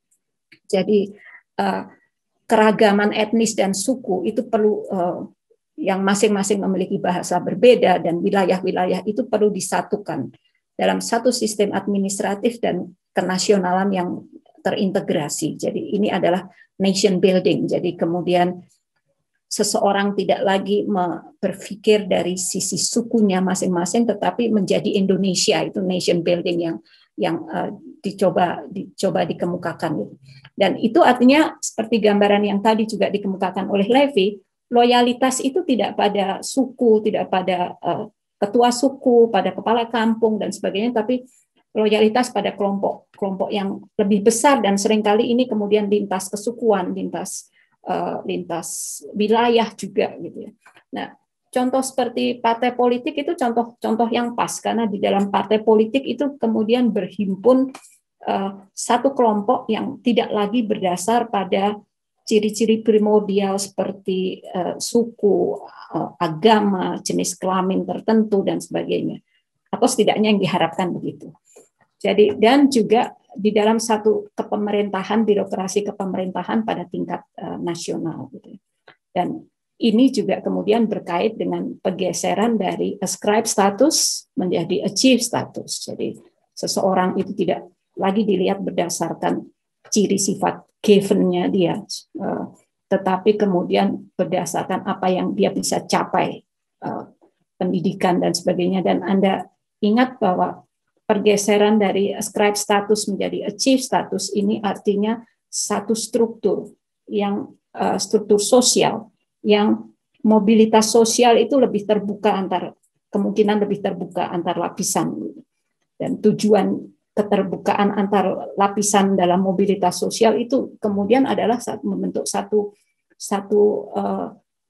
Jadi uh, keragaman etnis dan suku itu perlu uh, yang masing-masing memiliki bahasa berbeda dan wilayah-wilayah itu perlu disatukan dalam satu sistem administratif dan kenasionalan yang terintegrasi. Jadi ini adalah nation building. Jadi kemudian seseorang tidak lagi berpikir dari sisi sukunya masing-masing, tetapi menjadi Indonesia. Itu nation building yang yang uh, dicoba dicoba dikemukakan. Dan itu artinya seperti gambaran yang tadi juga dikemukakan oleh Levy. Loyalitas itu tidak pada suku, tidak pada uh, ketua suku, pada kepala kampung dan sebagainya, tapi loyalitas pada kelompok-kelompok yang lebih besar dan seringkali ini kemudian lintas kesukuan, lintas uh, lintas wilayah juga gitu ya. Nah, contoh seperti partai politik itu contoh-contoh yang pas karena di dalam partai politik itu kemudian berhimpun uh, satu kelompok yang tidak lagi berdasar pada ciri-ciri primordial seperti uh, suku, uh, agama, jenis kelamin tertentu dan sebagainya, atau setidaknya yang diharapkan begitu. Jadi dan juga di dalam satu kepemerintahan, birokrasi kepemerintahan pada tingkat uh, nasional. Gitu. Dan ini juga kemudian berkait dengan pergeseran dari ascribe status menjadi achieve status. Jadi seseorang itu tidak lagi dilihat berdasarkan ciri sifat given-nya dia, uh, tetapi kemudian berdasarkan apa yang dia bisa capai, uh, pendidikan dan sebagainya. Dan Anda ingat bahwa pergeseran dari ascribe status menjadi achieve status ini artinya satu struktur yang uh, struktur sosial yang mobilitas sosial itu lebih terbuka antar kemungkinan lebih terbuka antar lapisan, dan tujuan keterbukaan antar lapisan dalam mobilitas sosial itu kemudian adalah saat membentuk satu satu uh,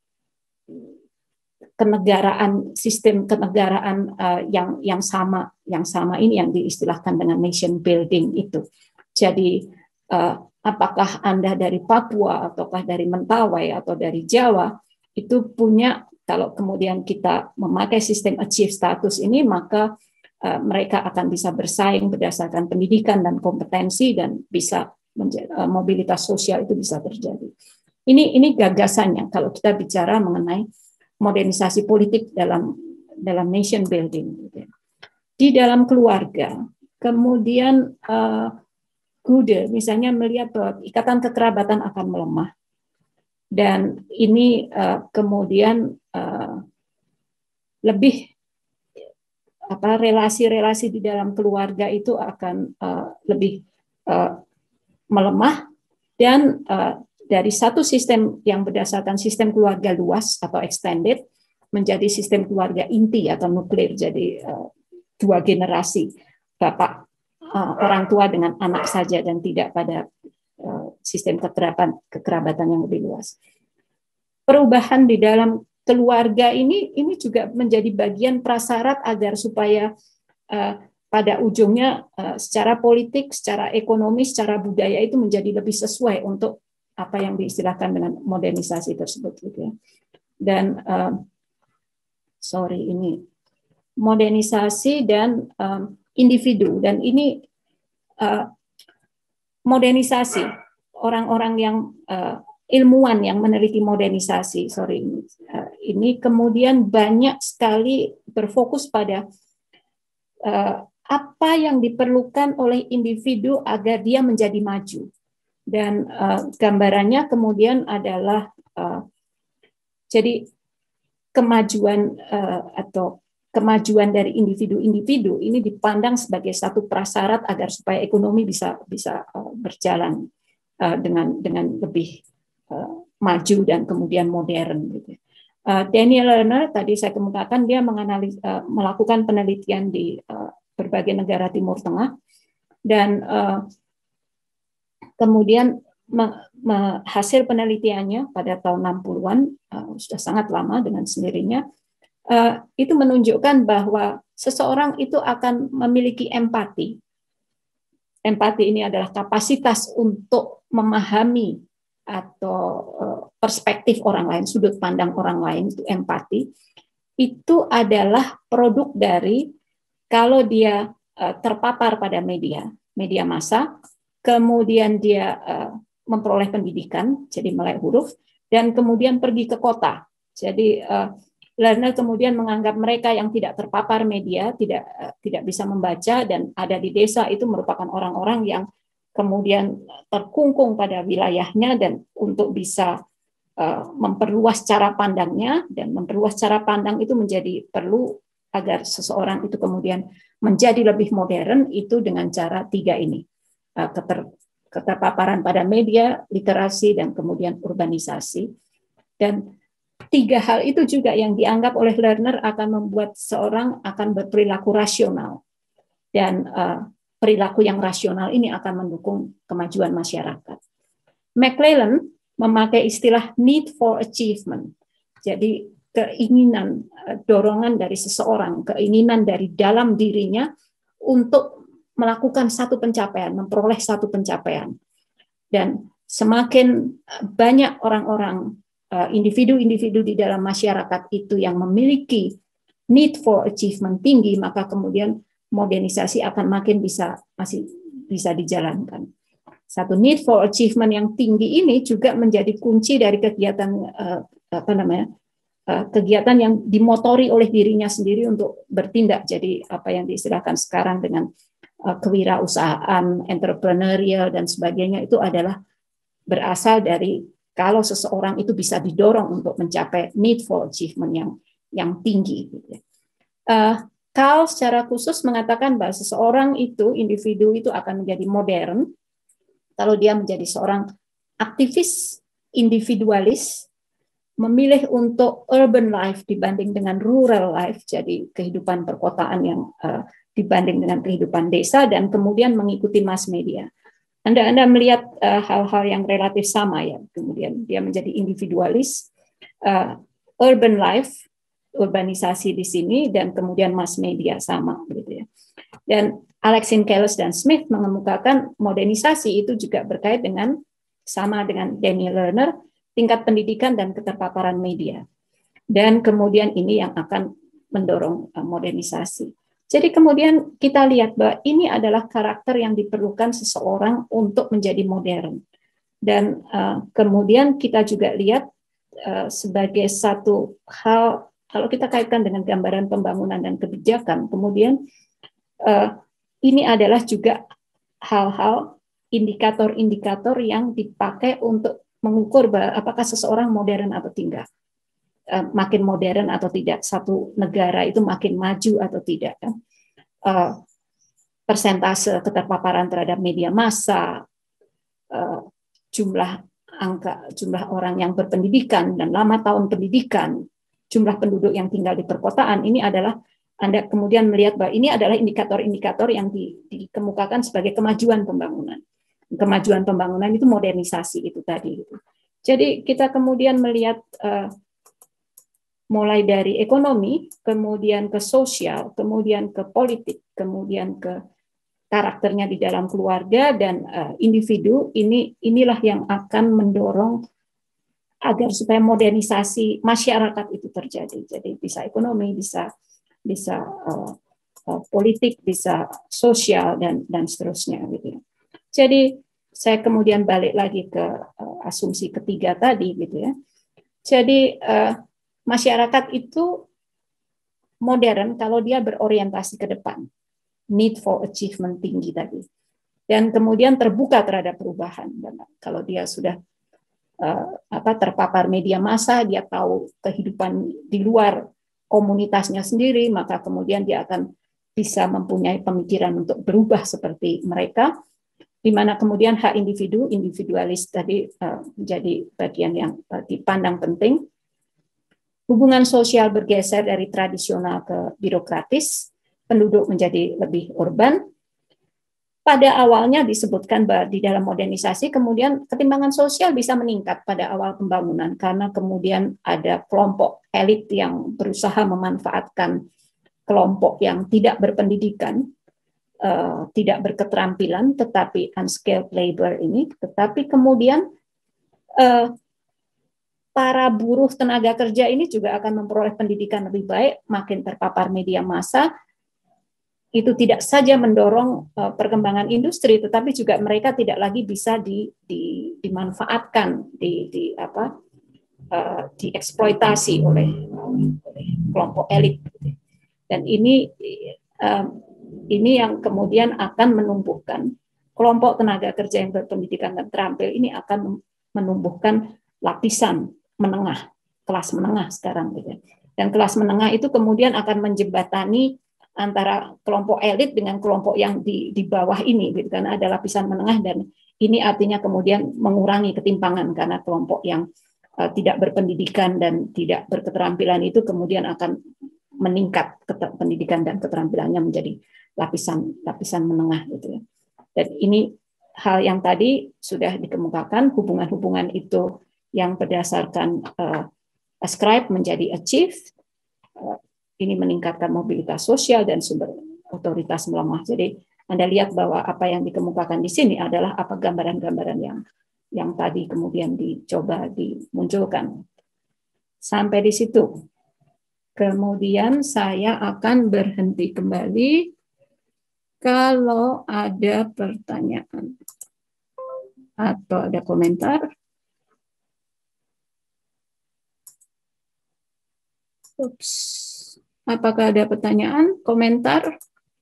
kenegaraan, sistem kenegaraan uh, yang yang sama yang sama ini yang diistilahkan dengan nation building itu. Jadi uh, apakah Anda dari Papua ataukah dari Mentawai atau dari Jawa itu punya, kalau kemudian kita memakai sistem achieve status ini, maka mereka akan bisa bersaing berdasarkan pendidikan dan kompetensi dan bisa menjadi, mobilitas sosial itu bisa terjadi. Ini ini gagasannya kalau kita bicara mengenai modernisasi politik dalam dalam nation building. Di dalam keluarga, kemudian uh, Gude misalnya melihat bahwa ikatan kekerabatan akan melemah dan ini uh, kemudian uh, lebih apa relasi-relasi di dalam keluarga itu akan uh, lebih uh, melemah dan uh, dari satu sistem yang berdasarkan sistem keluarga luas atau extended menjadi sistem keluarga inti atau nuklir, jadi uh, dua generasi bapak uh, orang tua dengan anak saja dan tidak pada uh, sistem kekerabatan kekerabatan yang lebih luas. Perubahan di dalam keluarga ini ini juga menjadi bagian prasyarat agar supaya uh, pada ujungnya uh, secara politik, secara ekonomi, secara budaya itu menjadi lebih sesuai untuk apa yang diistilahkan dengan modernisasi tersebut, gitu ya. Dan uh, sorry ini modernisasi dan um, individu, dan ini uh, modernisasi orang-orang yang uh, ilmuwan yang meneliti modernisasi, sorry ini, uh, ini kemudian banyak sekali berfokus pada uh, apa yang diperlukan oleh individu agar dia menjadi maju. Dan uh, gambarannya kemudian adalah uh, Jadi kemajuan uh, atau kemajuan dari individu-individu ini dipandang sebagai satu prasyarat agar supaya ekonomi bisa bisa uh, berjalan uh, dengan dengan lebih uh, maju dan kemudian modern. Gitu. Uh, Daniel Lerner tadi saya kemukakan dia menganalisis, uh, melakukan penelitian di uh, berbagai negara Timur Tengah dan uh, kemudian me, me, hasil penelitiannya pada tahun enam puluhan uh, sudah sangat lama dengan sendirinya. Uh, itu menunjukkan bahwa seseorang itu akan memiliki empati. Empati ini adalah kapasitas untuk memahami atau uh, perspektif orang lain, sudut pandang orang lain, itu empati. Itu adalah produk dari kalau dia uh, terpapar pada media, media massa, kemudian dia uh, memperoleh pendidikan, jadi melek huruf, dan kemudian pergi ke kota. Jadi uh, Lerner kemudian menganggap mereka yang tidak terpapar media, tidak uh, tidak bisa membaca dan ada di desa itu merupakan orang-orang yang kemudian terkungkung pada wilayahnya dan untuk bisa uh, memperluas cara pandangnya dan memperluas cara pandang itu menjadi perlu agar seseorang itu kemudian menjadi lebih modern itu dengan cara tiga ini, uh, keter, keterpaparan pada media, literasi dan kemudian urbanisasi. Dan tiga hal itu juga yang dianggap oleh Lerner akan membuat seorang akan berperilaku rasional. Dan uh, perilaku yang rasional ini akan mendukung kemajuan masyarakat. McClellan memakai istilah need for achievement. Jadi keinginan, dorongan dari seseorang, keinginan dari dalam dirinya untuk melakukan satu pencapaian, memperoleh satu pencapaian. Dan semakin banyak orang-orang individu-individu di dalam masyarakat itu yang memiliki need for achievement tinggi, maka kemudian modernisasi akan makin bisa masih bisa dijalankan. Satu need for achievement yang tinggi ini juga menjadi kunci dari kegiatan uh, apa namanya uh, kegiatan yang dimotori oleh dirinya sendiri untuk bertindak. Jadi apa yang diistilahkan sekarang dengan uh, kewirausahaan, entrepreneurial dan sebagainya itu adalah berasal dari kalau seseorang itu bisa didorong untuk mencapai need for achievement yang yang tinggi. Uh, Carl secara khusus mengatakan bahwa seseorang itu, individu itu akan menjadi modern kalau dia menjadi seorang aktivis individualis, memilih untuk urban life dibanding dengan rural life, jadi kehidupan perkotaan yang uh, dibanding dengan kehidupan desa, dan kemudian mengikuti mass media. Anda Anda melihat uh, hal-hal yang relatif sama ya. Kemudian dia menjadi individualis, uh, urban life, urbanisasi di sini, dan kemudian mass media sama gitu ya. Dan Alexine Keller dan Smith mengemukakan modernisasi itu juga berkait dengan sama dengan Daniel Lerner, tingkat pendidikan dan keterpaparan media. Dan kemudian ini yang akan mendorong uh, modernisasi. Jadi kemudian kita lihat bahwa ini adalah karakter yang diperlukan seseorang untuk menjadi modern. Dan uh, kemudian kita juga lihat uh, sebagai satu hal, kalau kita kaitkan dengan gambaran pembangunan dan kebijakan, kemudian uh, ini adalah juga hal-hal indikator-indikator yang dipakai untuk mengukur bahwa apakah seseorang modern atau tidak. Makin modern atau tidak, satu negara itu makin maju atau tidak. Uh, persentase keterpaparan terhadap media massa, uh, jumlah angka jumlah orang yang berpendidikan dan lama tahun pendidikan, jumlah penduduk yang tinggal di perkotaan, ini adalah Anda kemudian melihat bahwa ini adalah indikator-indikator yang di, dikemukakan sebagai kemajuan pembangunan. Kemajuan pembangunan itu modernisasi itu tadi. Gitu. Jadi kita kemudian melihat uh, mulai dari ekonomi, kemudian ke sosial, kemudian ke politik, kemudian ke karakternya di dalam keluarga dan uh, individu, ini inilah yang akan mendorong agar supaya modernisasi masyarakat itu terjadi. Jadi bisa ekonomi, bisa bisa uh, uh, politik, bisa sosial dan dan seterusnya gitu. Jadi saya kemudian balik lagi ke uh, asumsi ketiga tadi gitu ya. Jadi uh, masyarakat itu modern kalau dia berorientasi ke depan, need for achievement tinggi tadi, dan kemudian terbuka terhadap perubahan. Dan kalau dia sudah uh, apa terpapar media massa, dia tahu kehidupan di luar komunitasnya sendiri, maka kemudian dia akan bisa mempunyai pemikiran untuk berubah seperti mereka, di mana kemudian hak individu, individualis tadi uh, menjadi bagian yang uh, dipandang penting. Hubungan sosial bergeser dari tradisional ke birokratis, penduduk menjadi lebih urban. Pada awalnya disebutkan bahwa di dalam modernisasi kemudian ketimbangan sosial bisa meningkat pada awal pembangunan karena kemudian ada kelompok elit yang berusaha memanfaatkan kelompok yang tidak berpendidikan, uh, tidak berketerampilan, tetapi unskilled labor ini, tetapi kemudian uh, para buruh tenaga kerja ini juga akan memperoleh pendidikan lebih baik, makin terpapar media massa. Itu tidak saja mendorong uh, perkembangan industri, tetapi juga mereka tidak lagi bisa di, di, dimanfaatkan, di, di apa, uh, dieksploitasi oleh, oleh kelompok elit. Dan ini uh, ini yang kemudian akan menumbuhkan kelompok tenaga kerja yang berpendidikan dan terampil ini akan menumbuhkan lapisan menengah, kelas menengah sekarang gitu. Dan kelas menengah itu kemudian akan menjembatani antara kelompok elit dengan kelompok yang di, di bawah ini gitu, karena ada lapisan menengah, dan ini artinya kemudian mengurangi ketimpangan karena kelompok yang uh, tidak berpendidikan dan tidak berketerampilan itu kemudian akan meningkat pendidikan dan keterampilannya menjadi lapisan lapisan menengah gitu ya. Dan ini hal yang tadi sudah dikemukakan, hubungan-hubungan itu yang berdasarkan uh, ascribe menjadi achieve, uh, ini meningkatkan mobilitas sosial dan sumber otoritas melemah. Jadi Anda lihat bahwa apa yang dikemukakan di sini adalah apa gambaran-gambaran yang yang tadi kemudian dicoba dimunculkan. Sampai di situ. Kemudian saya akan berhenti kembali kalau ada pertanyaan atau ada komentar. Ups. Apakah ada pertanyaan, komentar?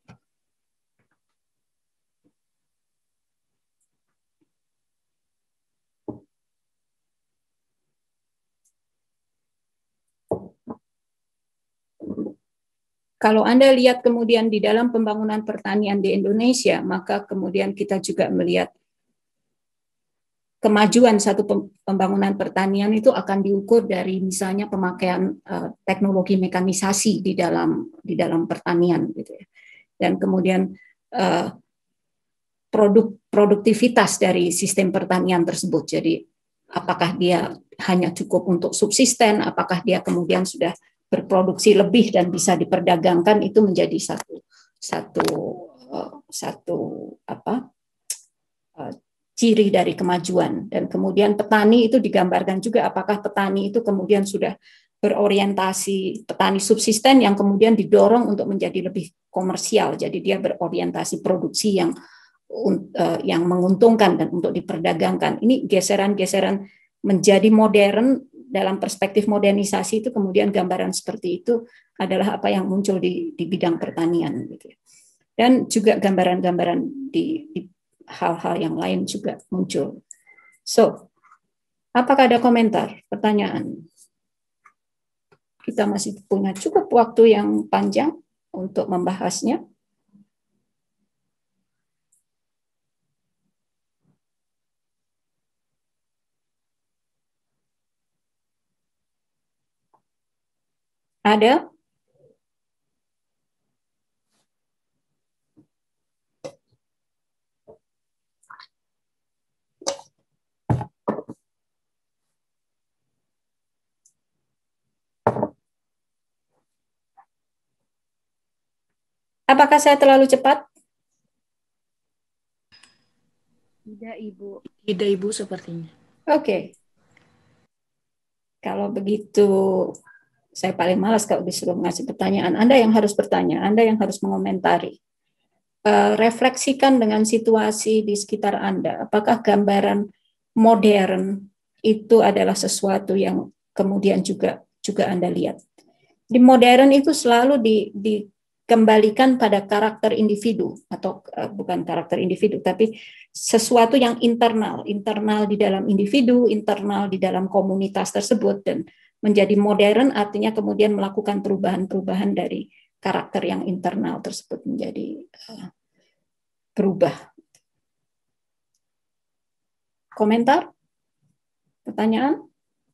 Kalau Anda lihat kemudian di dalam pembangunan pertanian di Indonesia, maka kemudian kita juga melihat kemajuan satu pembangunan pertanian itu akan diukur dari misalnya pemakaian uh, teknologi mekanisasi di dalam di dalam pertanian gitu ya. Dan kemudian uh, produk produktivitas dari sistem pertanian tersebut. Jadi apakah dia hanya cukup untuk subsisten, apakah dia kemudian sudah berproduksi lebih dan bisa diperdagangkan, itu menjadi satu satu uh, satu apa uh, ciri dari kemajuan. Dan kemudian petani itu digambarkan juga apakah petani itu kemudian sudah berorientasi petani subsisten yang kemudian didorong untuk menjadi lebih komersial. Jadi dia berorientasi produksi yang yang menguntungkan dan untuk diperdagangkan. Ini geseran-geseran menjadi modern dalam perspektif modernisasi itu, kemudian gambaran seperti itu adalah apa yang muncul di, di bidang pertanian. Gitu. Dan juga gambaran-gambaran di, di hal-hal yang lain juga muncul. So, apakah ada komentar, pertanyaan? Kita masih punya cukup waktu yang panjang untuk membahasnya. Ada? Apakah saya terlalu cepat? Tidak, Ibu. Tidak, Ibu, sepertinya. Oke. Okay. Kalau begitu, saya paling malas kalau disuruh ngasih pertanyaan. Anda yang harus bertanya, Anda yang harus mengomentari. Uh, refleksikan dengan situasi di sekitar Anda. Apakah gambaran modern itu adalah sesuatu yang kemudian juga juga Anda lihat? Di modern itu selalu di, di kembalikan pada karakter individu atau uh, bukan karakter individu tapi sesuatu yang internal, internal di dalam individu, internal di dalam komunitas tersebut, dan menjadi modern artinya kemudian melakukan perubahan-perubahan dari karakter yang internal tersebut menjadi uh, berubah. Komentar? Pertanyaan?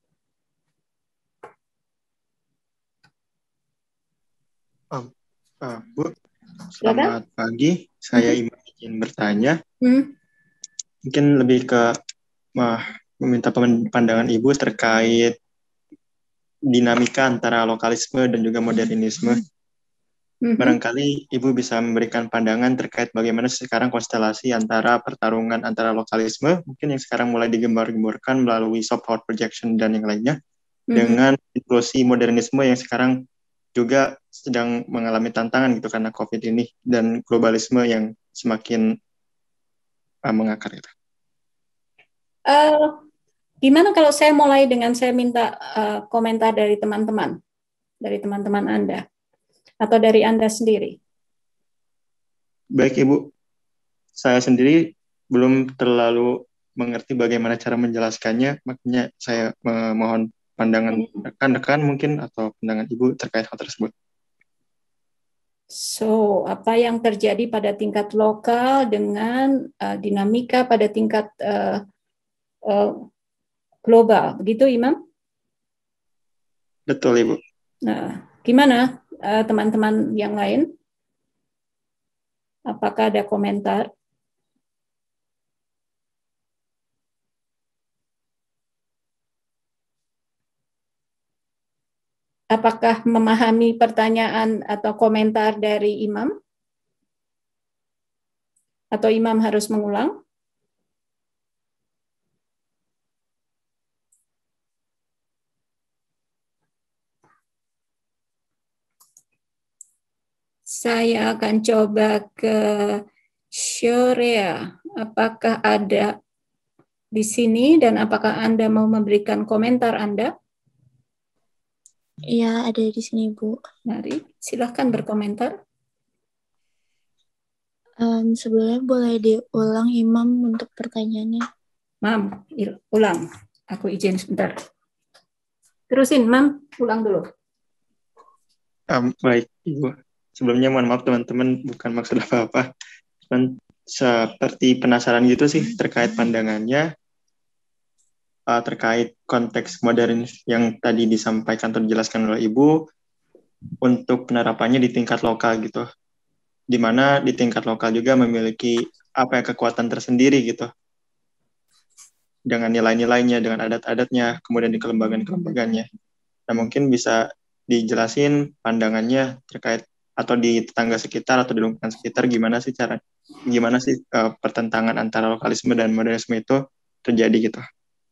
Um, uh, Bu, selamat Silakan. Pagi. Saya hmm. Iman ingin bertanya. Hmm. Mungkin lebih ke uh, meminta pandangan Ibu terkait dinamika antara lokalisme dan juga modernisme. Hmm. Barangkali Ibu bisa memberikan pandangan terkait bagaimana sekarang konstelasi antara pertarungan antara lokalisme, mungkin yang sekarang mulai digembar-gemborkan melalui soft power projection dan yang lainnya, hmm. dengan inklusi modernisme yang sekarang juga sedang mengalami tantangan gitu karena COVID ini, dan globalisme yang semakin uh, mengakar gitu. Uh, gimana kalau saya mulai dengan saya minta uh, komentar dari teman-teman, dari teman-teman Anda, atau dari Anda sendiri? Baik Ibu, saya sendiri belum terlalu mengerti bagaimana cara menjelaskannya, makanya saya memohon pandangan rekan-rekan mungkin atau pandangan Ibu terkait hal tersebut. So, apa yang terjadi pada tingkat lokal dengan uh, dinamika pada tingkat uh, uh, global, begitu Imam? Betul Ibu. Nah, gimana uh, teman-teman yang lain? Apakah ada komentar? Apakah memahami pertanyaan atau komentar dari Imam? Atau Imam harus mengulang? Saya akan coba ke Shorea. Apakah ada di sini dan apakah Anda mau memberikan komentar Anda? Iya, ada di sini, Bu. Mari, silahkan berkomentar. Um, sebelumnya boleh diulang, Imam, untuk pertanyaannya. Mam, ulang. Aku izin sebentar. Terusin, Mam. Ulang dulu. Um, baik, Ibu. Sebelumnya mohon maaf teman-teman, bukan maksud apa-apa. Cuman seperti penasaran gitu sih terkait pandangannya, uh, terkait konteks modern yang tadi disampaikan atau dijelaskan oleh Ibu untuk penerapannya di tingkat lokal gitu. Di mana di tingkat lokal juga memiliki apa ya, kekuatan tersendiri gitu. Dengan nilai-nilainya, dengan adat-adatnya, kemudian di kelembagaan-kelembagaannya. Nah, mungkin bisa dijelasin pandangannya terkait atau di tetangga sekitar atau di lingkungan sekitar gimana sih cara gimana sih uh, pertentangan antara lokalisme dan modernisme itu terjadi gitu.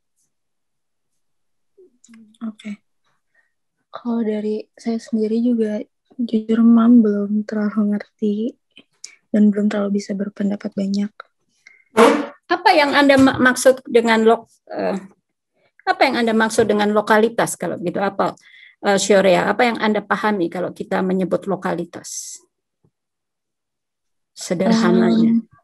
Oke. Okay. Kalau dari saya sendiri juga jujur Mam belum terlalu ngerti dan belum terlalu bisa berpendapat banyak. Apa yang Anda maksud dengan lok uh, apa yang Anda maksud dengan lokalitas kalau gitu apa? Uh, Shorea, apa yang Anda pahami kalau kita menyebut lokalitas? Sederhananya. Um,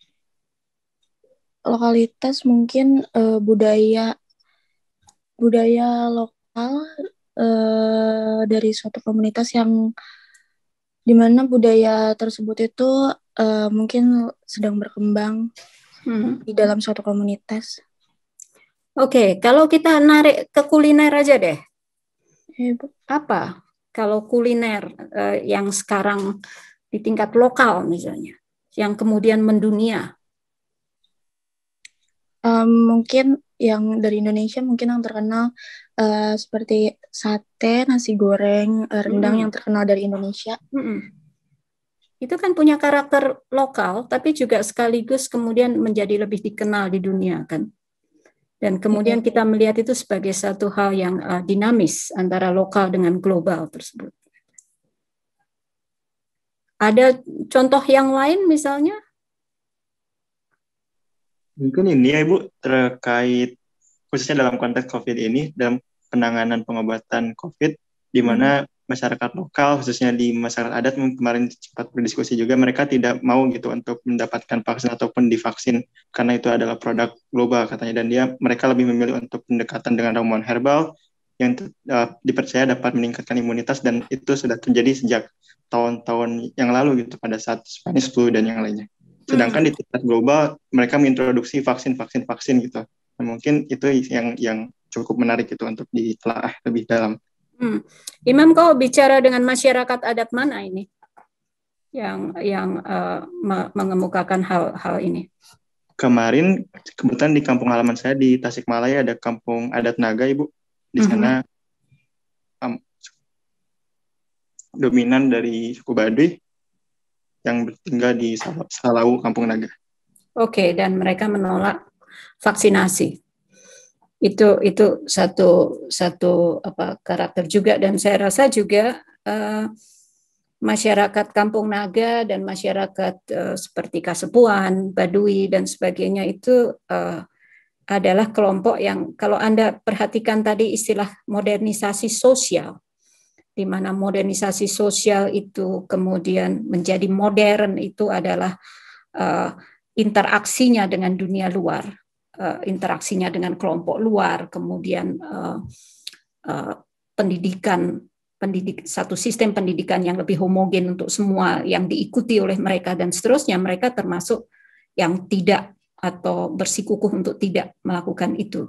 lokalitas mungkin uh, budaya budaya lokal uh, dari suatu komunitas yang dimana budaya tersebut itu uh, mungkin sedang berkembang hmm. di dalam suatu komunitas. Oke, okay, kalau kita narik ke kuliner aja deh. Apa kalau kuliner uh, yang sekarang di tingkat lokal misalnya, yang kemudian mendunia? Um, mungkin yang dari Indonesia mungkin yang terkenal uh, seperti sate, nasi goreng, uh, rendang hmm. yang terkenal dari Indonesia. Hmm. Itu kan punya karakter lokal, tapi juga sekaligus kemudian menjadi lebih dikenal di dunia kan. Dan kemudian kita melihat itu sebagai satu hal yang uh, dinamis antara lokal dengan global tersebut. Ada contoh yang lain misalnya? Mungkin ini ya Ibu, terkait khususnya dalam konteks COVID ini, dalam penanganan pengobatan COVID, di mana hmm. masyarakat lokal, khususnya di masyarakat adat, kemarin sempat berdiskusi juga, mereka tidak mau gitu untuk mendapatkan vaksin ataupun divaksin karena itu adalah produk global katanya, dan dia mereka lebih memilih untuk pendekatan dengan ramuan herbal yang uh, dipercaya dapat meningkatkan imunitas, dan itu sudah terjadi sejak tahun-tahun yang lalu gitu pada saat Spanish flu dan yang lainnya. Sedangkan hmm. di tingkat global mereka mengintroduksi vaksin-vaksin vaksin gitu. Nah, mungkin itu yang yang cukup menarik itu untuk ditelaah lebih dalam. Hmm. Imam, kau bicara dengan masyarakat adat mana ini yang yang uh, mengemukakan hal-hal ini? Kemarin kebetulan di kampung halaman saya di Tasikmalaya ada kampung adat Naga, Ibu. Di sana mm-hmm. um, dominan dari suku Baduy yang tinggal di Salau, Kampung Naga. Oke, dan mereka menolak vaksinasi. Itu itu satu satu apa karakter juga, dan saya rasa juga uh, masyarakat Kampung Naga dan masyarakat uh, seperti Kasepuan, Baduy dan sebagainya itu uh, adalah kelompok yang kalau Anda perhatikan tadi istilah modernisasi sosial, di mana modernisasi sosial itu kemudian menjadi modern, itu adalah uh, interaksinya dengan dunia luar. Uh, interaksinya dengan kelompok luar, kemudian uh, uh, pendidikan, pendidik, satu sistem pendidikan yang lebih homogen untuk semua yang diikuti oleh mereka dan seterusnya, mereka termasuk yang tidak atau bersikukuh untuk tidak melakukan itu.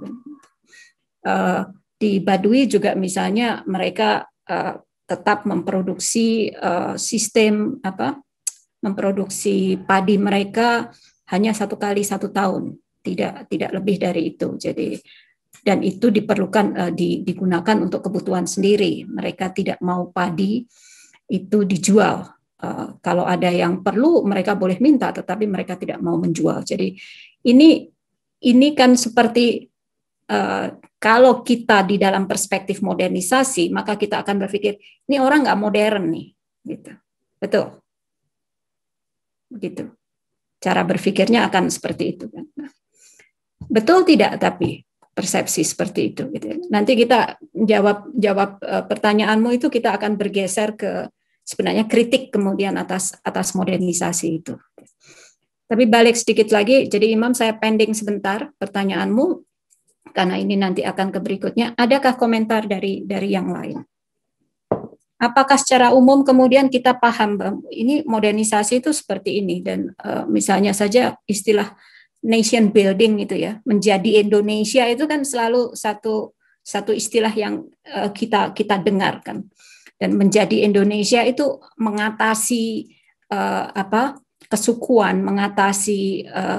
Uh, di Baduy juga misalnya mereka uh, tetap memproduksi uh, sistem apa, memproduksi padi mereka hanya satu kali satu tahun. Tidak tidak lebih dari itu. Jadi dan itu diperlukan uh, di, digunakan untuk kebutuhan sendiri. Mereka tidak mau padi itu dijual. Uh, kalau ada yang perlu mereka boleh minta, tetapi mereka tidak mau menjual. Jadi ini ini kan seperti uh, kalau kita di dalam perspektif modernisasi, maka kita akan berpikir ini orang nggak modern nih, gitu. Betul, begitu. Cara berpikirnya akan seperti itu kan. Betul tidak, tapi persepsi seperti itu. Gitu. Nanti kita jawab jawab uh, pertanyaanmu itu, kita akan bergeser ke sebenarnya kritik kemudian atas atas modernisasi itu. Tapi balik sedikit lagi, jadi Imam saya pending sebentar pertanyaanmu karena ini nanti akan ke berikutnya. Adakah komentar dari dari yang lain? Apakah secara umum kemudian kita paham bahwa ini modernisasi itu seperti ini, dan uh, misalnya saja istilah nation building itu ya, menjadi Indonesia itu kan selalu satu satu istilah yang uh, kita kita dengarkan, dan menjadi Indonesia itu mengatasi uh, apa kesukuan, mengatasi uh,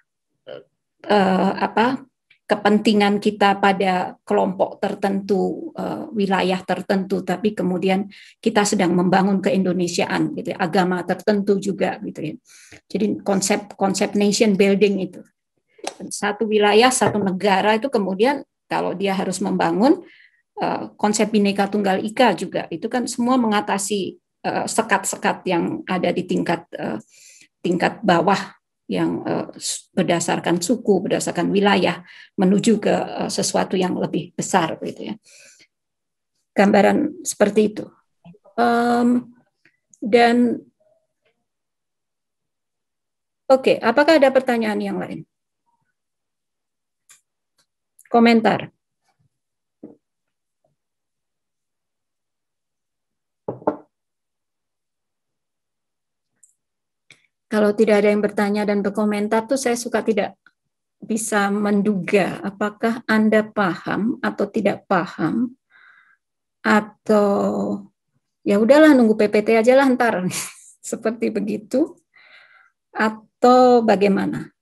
uh, apa kepentingan kita pada kelompok tertentu, uh, wilayah tertentu, tapi kemudian kita sedang membangun keindonesiaan, gitu, agama tertentu juga, gitu ya. Jadi konsep-konsep nation building itu, satu wilayah, satu negara itu kemudian kalau dia harus membangun uh, konsep Bhinneka Tunggal Ika juga, itu kan semua mengatasi uh, sekat-sekat yang ada di tingkat uh, tingkat bawah, yang uh, berdasarkan suku, berdasarkan wilayah, menuju ke uh, sesuatu yang lebih besar, gitu ya. Gambaran seperti itu. Um, dan oke, okay, apakah ada pertanyaan yang lain? Komentar. Kalau tidak ada yang bertanya dan berkomentar tuh saya suka tidak bisa menduga apakah Anda paham atau tidak paham, atau ya udahlah nunggu P P T aja lah ntar seperti begitu, atau bagaimana?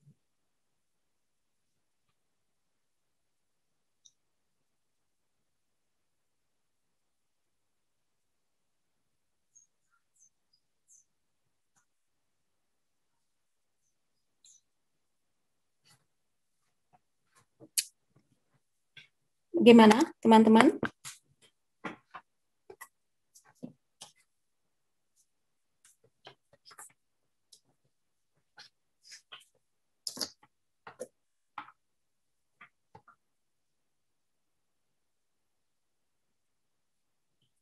Gimana, teman-teman?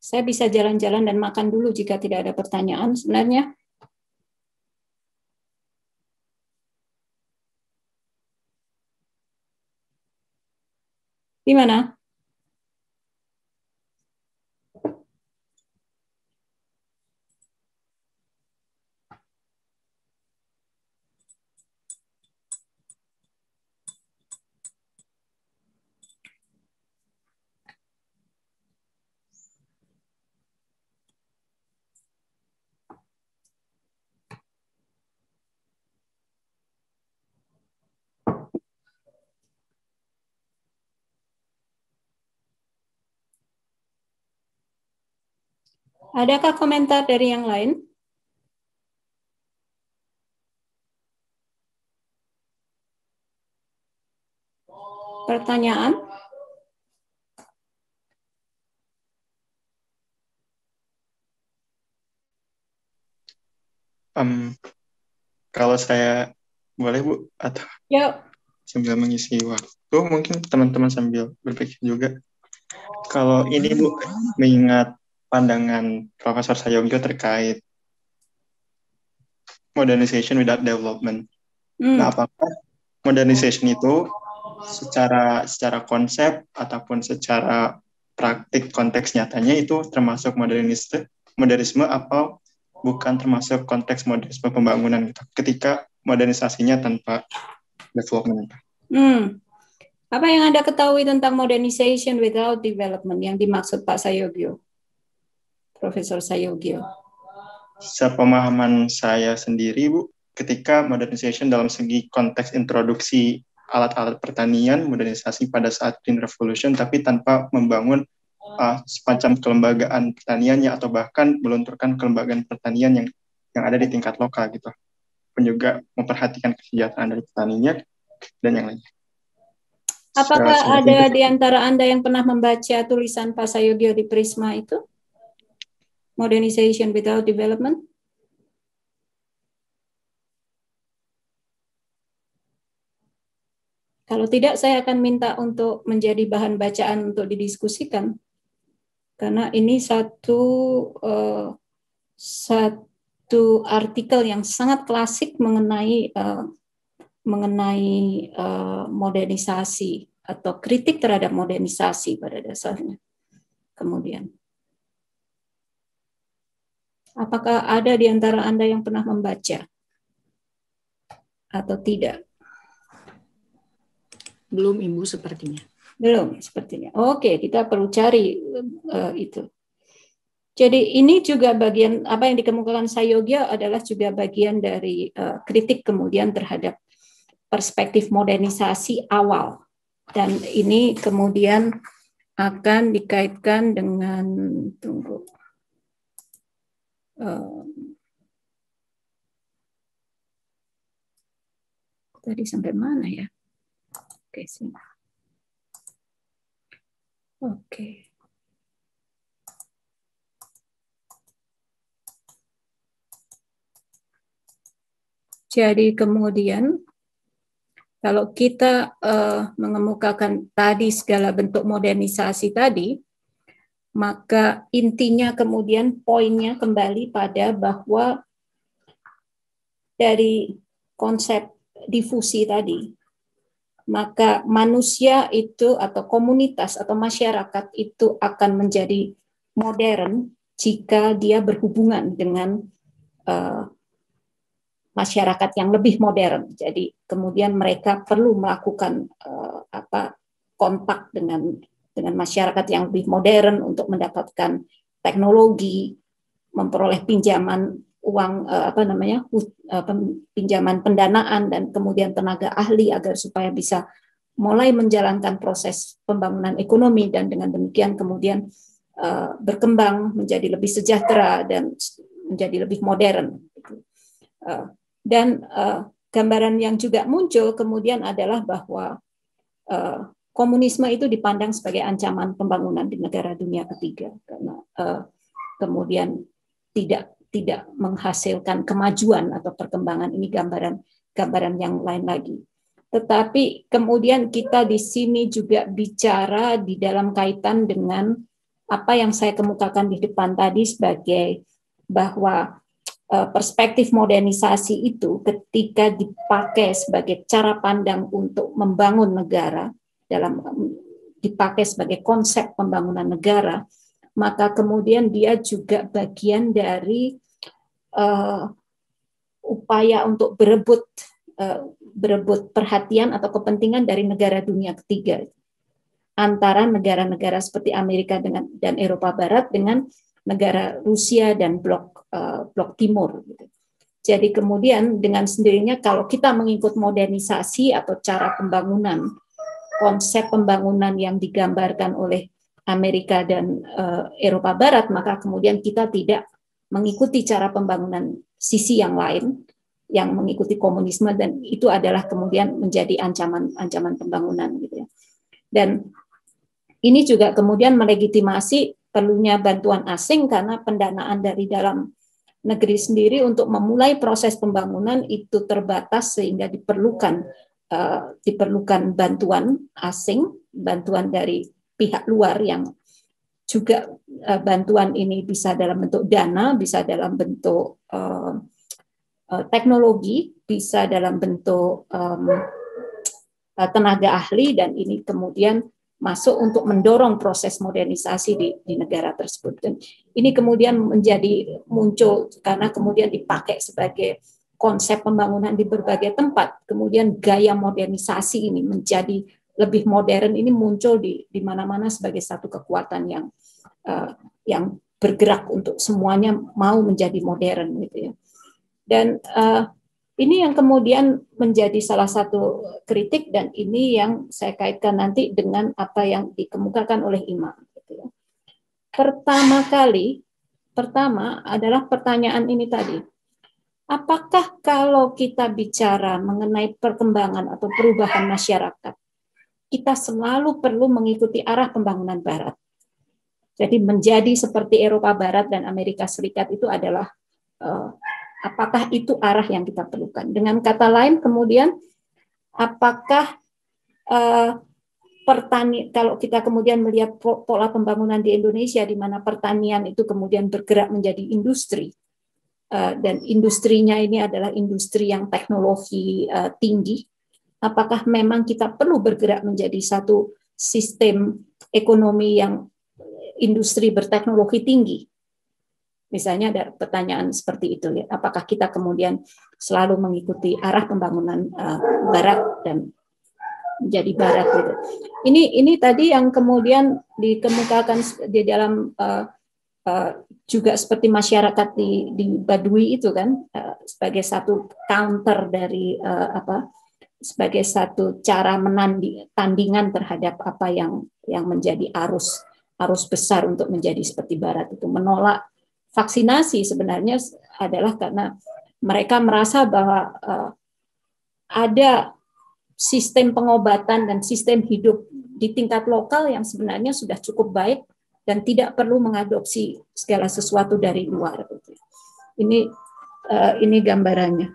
Saya bisa jalan-jalan dan makan dulu jika tidak ada pertanyaan sebenarnya. Gimana? Adakah komentar dari yang lain? Pertanyaan? Um, kalau saya boleh Bu, atau Ya. sambil mengisi waktu, mungkin teman-teman sambil berpikir juga. Kalau ini Bu, mengingat pandangan Profesor Sayogyo terkait modernization without development. Hmm. Nah, apakah modernization itu secara secara konsep ataupun secara praktik konteks nyatanya itu termasuk modernisme, modernisme atau bukan termasuk konteks modernisme pembangunan gitu, ketika modernisasinya tanpa development? Hmm. Apa yang Anda ketahui tentang modernization without development yang dimaksud Pak Sayogyo, Profesor Sayogyo? Sepemahaman saya sendiri, Bu, ketika modernization dalam segi konteks introduksi alat-alat pertanian, modernisasi pada saat Green Revolution, tapi tanpa membangun uh, semacam kelembagaan pertaniannya atau bahkan melunturkan kelembagaan pertanian yang yang ada di tingkat lokal gitu, pun juga memperhatikan kesejahteraan dari petaninya dan yang lainnya. Apakah Secara ada singkat, di antara Anda yang pernah membaca tulisan Pak Sayogyo di Prisma itu? Modernization without development? Kalau tidak, saya akan minta untuk menjadi bahan bacaan untuk didiskusikan. Karena ini satu uh, satu artikel yang sangat klasik mengenai uh, mengenai uh, modernisasi atau kritik terhadap modernisasi pada dasarnya. Kemudian, apakah ada di antara Anda yang pernah membaca atau tidak? Belum, Ibu, sepertinya. Belum, sepertinya. Oke, kita perlu cari uh, itu. Jadi ini juga bagian apa yang dikemukakan Sayogyo adalah juga bagian dari uh, kritik kemudian terhadap perspektif modernisasi awal. Dan ini kemudian akan dikaitkan dengan tunggu uh, tadi sampai mana ya? Oke, sini. Oke. Jadi kemudian kalau kita uh, mengemukakan tadi segala bentuk modernisasi tadi, maka intinya kemudian poinnya kembali pada bahwa dari konsep difusi tadi, maka manusia itu atau komunitas atau masyarakat itu akan menjadi modern jika dia berhubungan dengan uh, masyarakat yang lebih modern. Jadi kemudian mereka perlu melakukan uh, apa kontak dengan dengan masyarakat yang lebih modern untuk mendapatkan teknologi, memperoleh pinjaman uang uh, apa namanya uh, pinjaman pendanaan dan kemudian tenaga ahli agar supaya bisa mulai menjalankan proses pembangunan ekonomi dan dengan demikian kemudian uh, berkembang menjadi lebih sejahtera dan menjadi lebih modern. Uh, Dan uh, gambaran yang juga muncul kemudian adalah bahwa uh, komunisme itu dipandang sebagai ancaman pembangunan di negara dunia ketiga karena uh, kemudian tidak tidak menghasilkan kemajuan atau perkembangan. Ini gambaran gambaran yang lain lagi. Tetapi kemudian kita di sini juga bicara di dalam kaitan dengan apa yang saya kemukakan di depan tadi sebagai bahwa perspektif modernisasi itu ketika dipakai sebagai cara pandang untuk membangun negara, dalam dipakai sebagai konsep pembangunan negara, maka kemudian dia juga bagian dari uh, upaya untuk berebut uh, berebut perhatian atau kepentingan dari negara dunia ketiga antara negara-negara seperti Amerika dengan dan Eropa Barat dengan negara Rusia dan blok uh, blok Timur. Gitu. Jadi kemudian dengan sendirinya kalau kita mengikut modernisasi atau cara pembangunan, konsep pembangunan yang digambarkan oleh Amerika dan uh, Eropa Barat, maka kemudian kita tidak mengikuti cara pembangunan sisi yang lain, yang mengikuti komunisme, dan itu adalah kemudian menjadi ancaman-ancaman pembangunan. Gitu ya. Dan ini juga kemudian melegitimasi perlunya bantuan asing karena pendanaan dari dalam negeri sendiri untuk memulai proses pembangunan itu terbatas sehingga diperlukan uh, diperlukan bantuan asing, bantuan dari pihak luar yang juga uh, bantuan ini bisa dalam bentuk dana, bisa dalam bentuk uh, uh, teknologi, bisa dalam bentuk um, uh, tenaga ahli, dan ini kemudian masuk untuk mendorong proses modernisasi di, di negara tersebut. Dan ini kemudian menjadi muncul karena kemudian dipakai sebagai konsep pembangunan di berbagai tempat. Kemudian gaya modernisasi ini menjadi lebih modern, ini muncul di di mana-mana sebagai satu kekuatan yang uh, yang bergerak untuk semuanya mau menjadi modern gitu ya. Dan uh, ini yang kemudian menjadi salah satu kritik, dan ini yang saya kaitkan nanti dengan apa yang dikemukakan oleh Imam. Gitu ya. Pertama kali, pertama adalah pertanyaan ini tadi. Apakah kalau kita bicara mengenai perkembangan atau perubahan masyarakat, kita selalu perlu mengikuti arah pembangunan Barat? Jadi menjadi seperti Eropa Barat dan Amerika Serikat itu adalah uh, apakah itu arah yang kita perlukan? Dengan kata lain, kemudian apakah uh, pertani kalau kita kemudian melihat pola pembangunan di Indonesia, di mana pertanian itu kemudian bergerak menjadi industri, uh, dan industrinya ini adalah industri yang teknologi uh, tinggi, apakah memang kita perlu bergerak menjadi satu sistem ekonomi yang industri berteknologi tinggi? Misalnya ada pertanyaan seperti itu, ya. Apakah kita kemudian selalu mengikuti arah pembangunan uh, Barat dan menjadi Barat gitu. Ini ini tadi yang kemudian dikemukakan di dalam uh, uh, juga seperti masyarakat di di Baduy itu kan uh, sebagai satu counter dari uh, apa sebagai satu cara menandi tandingan terhadap apa yang yang menjadi arus arus besar untuk menjadi seperti Barat itu, menolak vaksinasi sebenarnya adalah karena mereka merasa bahwa uh, ada sistem pengobatan dan sistem hidup di tingkat lokal yang sebenarnya sudah cukup baik dan tidak perlu mengadopsi segala sesuatu dari luar. Ini uh, ini gambarannya.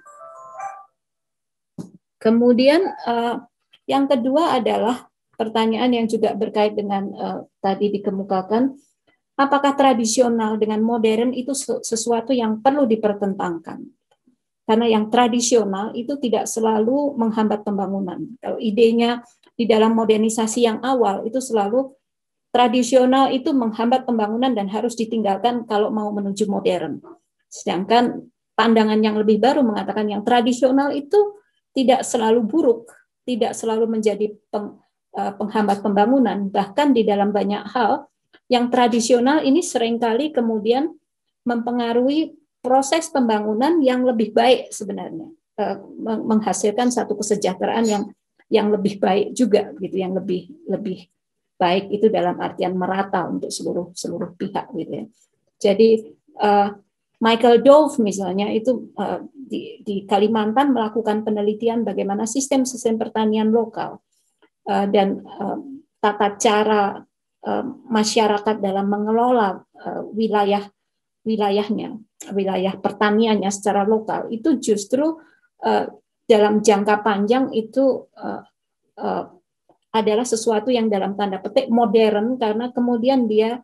Kemudian uh, yang kedua adalah pertanyaan yang juga berkait dengan uh, tadi dikemukakan. Apakah tradisional dengan modern itu sesuatu yang perlu dipertentangkan? Karena yang tradisional itu tidak selalu menghambat pembangunan. Kalau idenya di dalam modernisasi yang awal itu selalu tradisional itu menghambat pembangunan dan harus ditinggalkan kalau mau menuju modern. Sedangkan pandangan yang lebih baru mengatakan yang tradisional itu tidak selalu buruk, tidak selalu menjadi peng, penghambat pembangunan. Bahkan di dalam banyak hal, yang tradisional ini seringkali kemudian mempengaruhi proses pembangunan yang lebih baik sebenarnya, menghasilkan satu kesejahteraan yang yang lebih baik juga gitu, yang lebih lebih baik itu dalam artian merata untuk seluruh seluruh pihak gitu ya. Jadi uh, Michael Dove misalnya itu uh, di, di Kalimantan melakukan penelitian bagaimana sistem sistem pertanian lokal uh, dan uh, tata cara masyarakat dalam mengelola uh, wilayah wilayahnya, wilayah pertaniannya secara lokal itu justru uh, dalam jangka panjang itu uh, uh, adalah sesuatu yang dalam tanda petik modern karena kemudian dia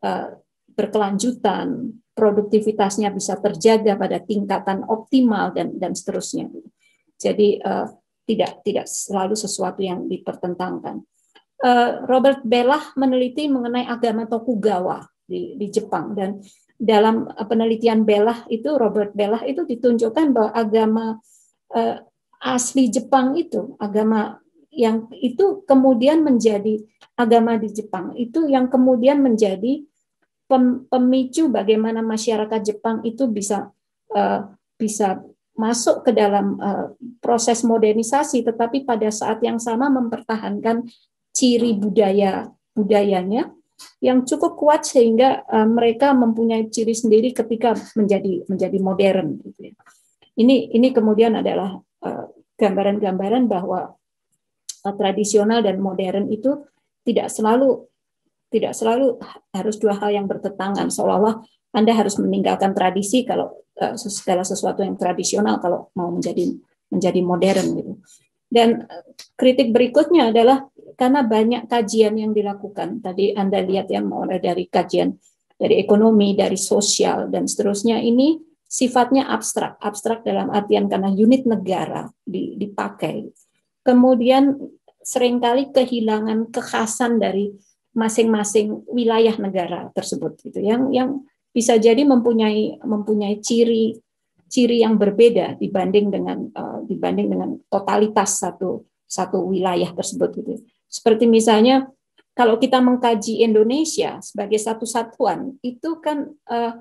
uh, berkelanjutan, produktivitasnya bisa terjaga pada tingkatan optimal dan dan seterusnya. Jadi uh, tidak tidak selalu sesuatu yang dipertentangkan. Uh, Robert Bellah meneliti mengenai agama Tokugawa di, di Jepang, dan dalam penelitian Bellah itu, Robert Bellah itu ditunjukkan bahwa agama uh, asli Jepang itu, agama yang itu kemudian menjadi agama di Jepang itu yang kemudian menjadi pemicu bagaimana masyarakat Jepang itu bisa uh, bisa masuk ke dalam uh, proses modernisasi, tetapi pada saat yang sama mempertahankan ciri budaya budayanya yang cukup kuat sehingga uh, mereka mempunyai ciri sendiri ketika menjadi menjadi modern. Gitu ya. Ini ini kemudian adalah uh, gambaran-gambaran bahwa uh, tradisional dan modern itu tidak selalu tidak selalu harus dua hal yang bertentangan, seolah-olah Anda harus meninggalkan tradisi kalau uh, segala sesuatu yang tradisional kalau mau menjadi menjadi modern gitu. Dan uh, kritik berikutnya adalah karena banyak kajian yang dilakukan. Tadi Anda lihat ya, mulai dari kajian dari ekonomi, dari sosial dan seterusnya, ini sifatnya abstrak. Abstrak dalam artian karena unit negara dipakai. Kemudian seringkali kehilangan kekhasan dari masing-masing wilayah negara tersebut gitu, yang yang bisa jadi mempunyai mempunyai ciri ciri yang berbeda dibanding dengan uh, dibanding dengan totalitas satu satu wilayah tersebut gitu. Seperti misalnya kalau kita mengkaji Indonesia sebagai satu satuan, itu kan uh,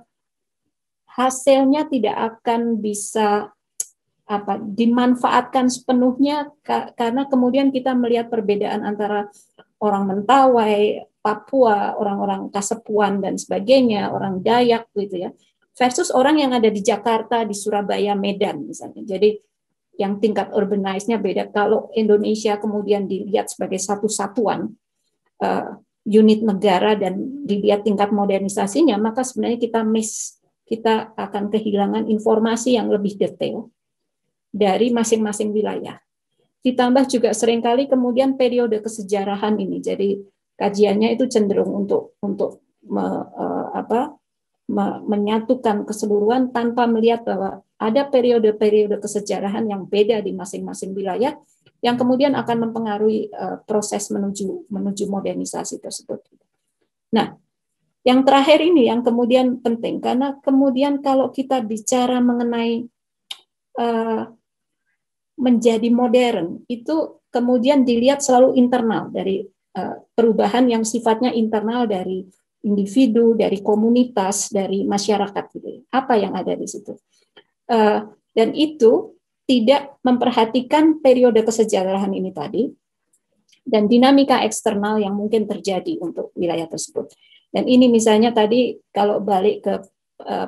hasilnya tidak akan bisa apa dimanfaatkan sepenuhnya karena kemudian kita melihat perbedaan antara orang Mentawai, Papua, orang-orang Kasepuan dan sebagainya, orang Dayak gitu ya, versus orang yang ada di Jakarta, di Surabaya, Medan misalnya. Jadi yang tingkat urbanized-nya beda. Kalau Indonesia kemudian dilihat sebagai satu satuan uh, unit negara dan dilihat tingkat modernisasinya, maka sebenarnya kita miss, kita akan kehilangan informasi yang lebih detail dari masing-masing wilayah. Ditambah juga seringkali kemudian periode kesejarahan ini, jadi kajiannya itu cenderung untuk untuk me, uh, apa, me, menyatukan keseluruhan tanpa melihat bahwa ada periode-periode kesejarahan yang beda di masing-masing wilayah yang kemudian akan mempengaruhi uh, proses menuju menuju modernisasi tersebut. Nah, yang terakhir ini yang kemudian penting karena kemudian kalau kita bicara mengenai uh, menjadi modern itu kemudian dilihat selalu internal dari uh, perubahan yang sifatnya internal dari individu, dari komunitas, dari masyarakat gitu. Apa yang ada di situ? Uh, dan itu tidak memperhatikan periode kesejarahan ini tadi dan dinamika eksternal yang mungkin terjadi untuk wilayah tersebut. Dan ini misalnya tadi kalau balik ke uh,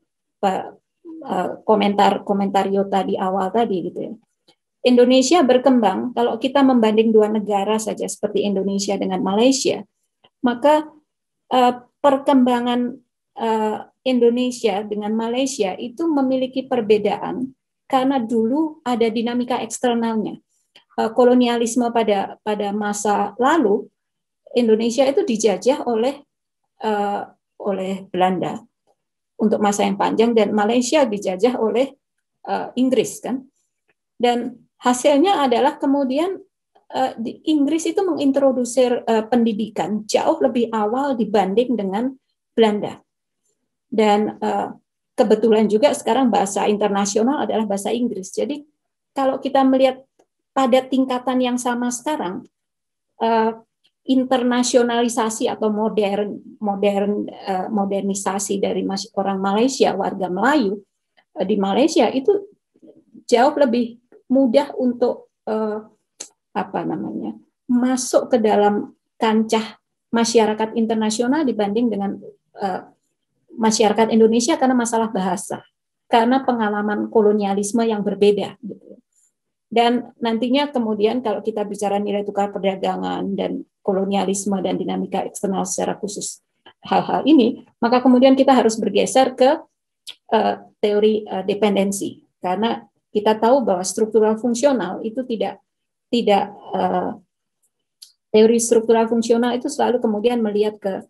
uh, komentar komentar Yota di awal tadi gitu ya. Indonesia berkembang, kalau kita membanding dua negara saja seperti Indonesia dengan Malaysia, maka uh, perkembangan uh, Indonesia dengan Malaysia itu memiliki perbedaan karena dulu ada dinamika eksternalnya. Uh, kolonialisme pada pada masa lalu, Indonesia itu dijajah oleh uh, oleh Belanda untuk masa yang panjang dan Malaysia dijajah oleh uh, Inggris kan. Dan hasilnya adalah kemudian uh, di Inggris itu mengintrodusir uh, pendidikan jauh lebih awal dibanding dengan Belanda. Dan uh, kebetulan juga sekarang bahasa internasional adalah bahasa Inggris. Jadi kalau kita melihat pada tingkatan yang sama sekarang, uh, internasionalisasi atau modern modern uh, modernisasi dari orang Malaysia, warga Melayu uh, di Malaysia itu jauh lebih mudah untuk uh, apa namanya masuk ke dalam kancah masyarakat internasional dibanding dengan uh, masyarakat Indonesia karena masalah bahasa, karena pengalaman kolonialisme yang berbeda. Gitu. Dan nantinya kemudian kalau kita bicara nilai tukar perdagangan dan kolonialisme dan dinamika eksternal secara khusus hal-hal ini, maka kemudian kita harus bergeser ke uh, teori uh, dependensi, karena kita tahu bahwa struktural fungsional itu tidak tidak uh, teori struktural fungsional itu selalu kemudian melihat ke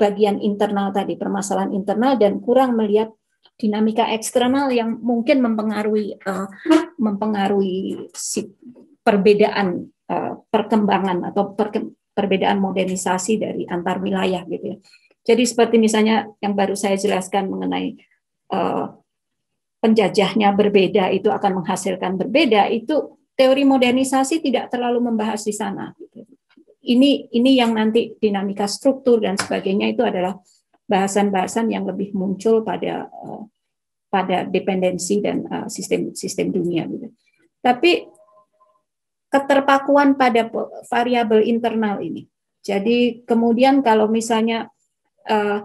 bagian internal tadi, permasalahan internal, dan kurang melihat dinamika eksternal yang mungkin mempengaruhi uh, mempengaruhi si perbedaan uh, perkembangan atau per, perbedaan modernisasi dari antar wilayah gitu ya. Jadi seperti misalnya yang baru saya jelaskan mengenai uh, penjajahnya berbeda itu akan menghasilkan berbeda, itu teori modernisasi tidak terlalu membahas di sana. Ini ini yang nanti dinamika struktur dan sebagainya itu adalah bahasan-bahasan yang lebih muncul pada uh, pada dependensi dan uh, sistem sistem dunia. Gitu. Tapi keterpakuan pada variabel internal ini. Jadi kemudian kalau misalnya uh,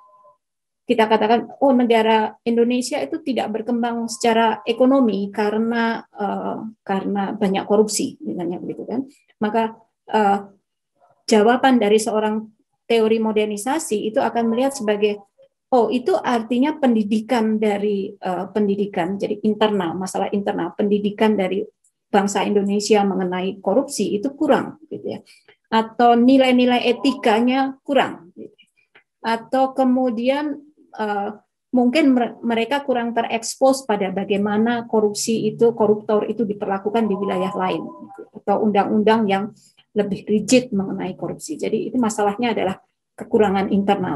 kita katakan, oh negara Indonesia itu tidak berkembang secara ekonomi karena uh, karena banyak korupsi, misalnya begitu kan. Maka uh, jawaban dari seorang teori modernisasi itu akan melihat sebagai, oh itu artinya pendidikan dari uh, pendidikan, jadi internal, masalah internal, pendidikan dari bangsa Indonesia mengenai korupsi itu kurang, gitu ya. Atau nilai-nilai etikanya kurang, gitu. Atau kemudian Uh, mungkin mereka kurang terekspos pada bagaimana korupsi itu, koruptor itu diperlakukan di wilayah lain, gitu. Atau undang-undang yang lebih rigid mengenai korupsi. Jadi itu masalahnya adalah kekurangan internal.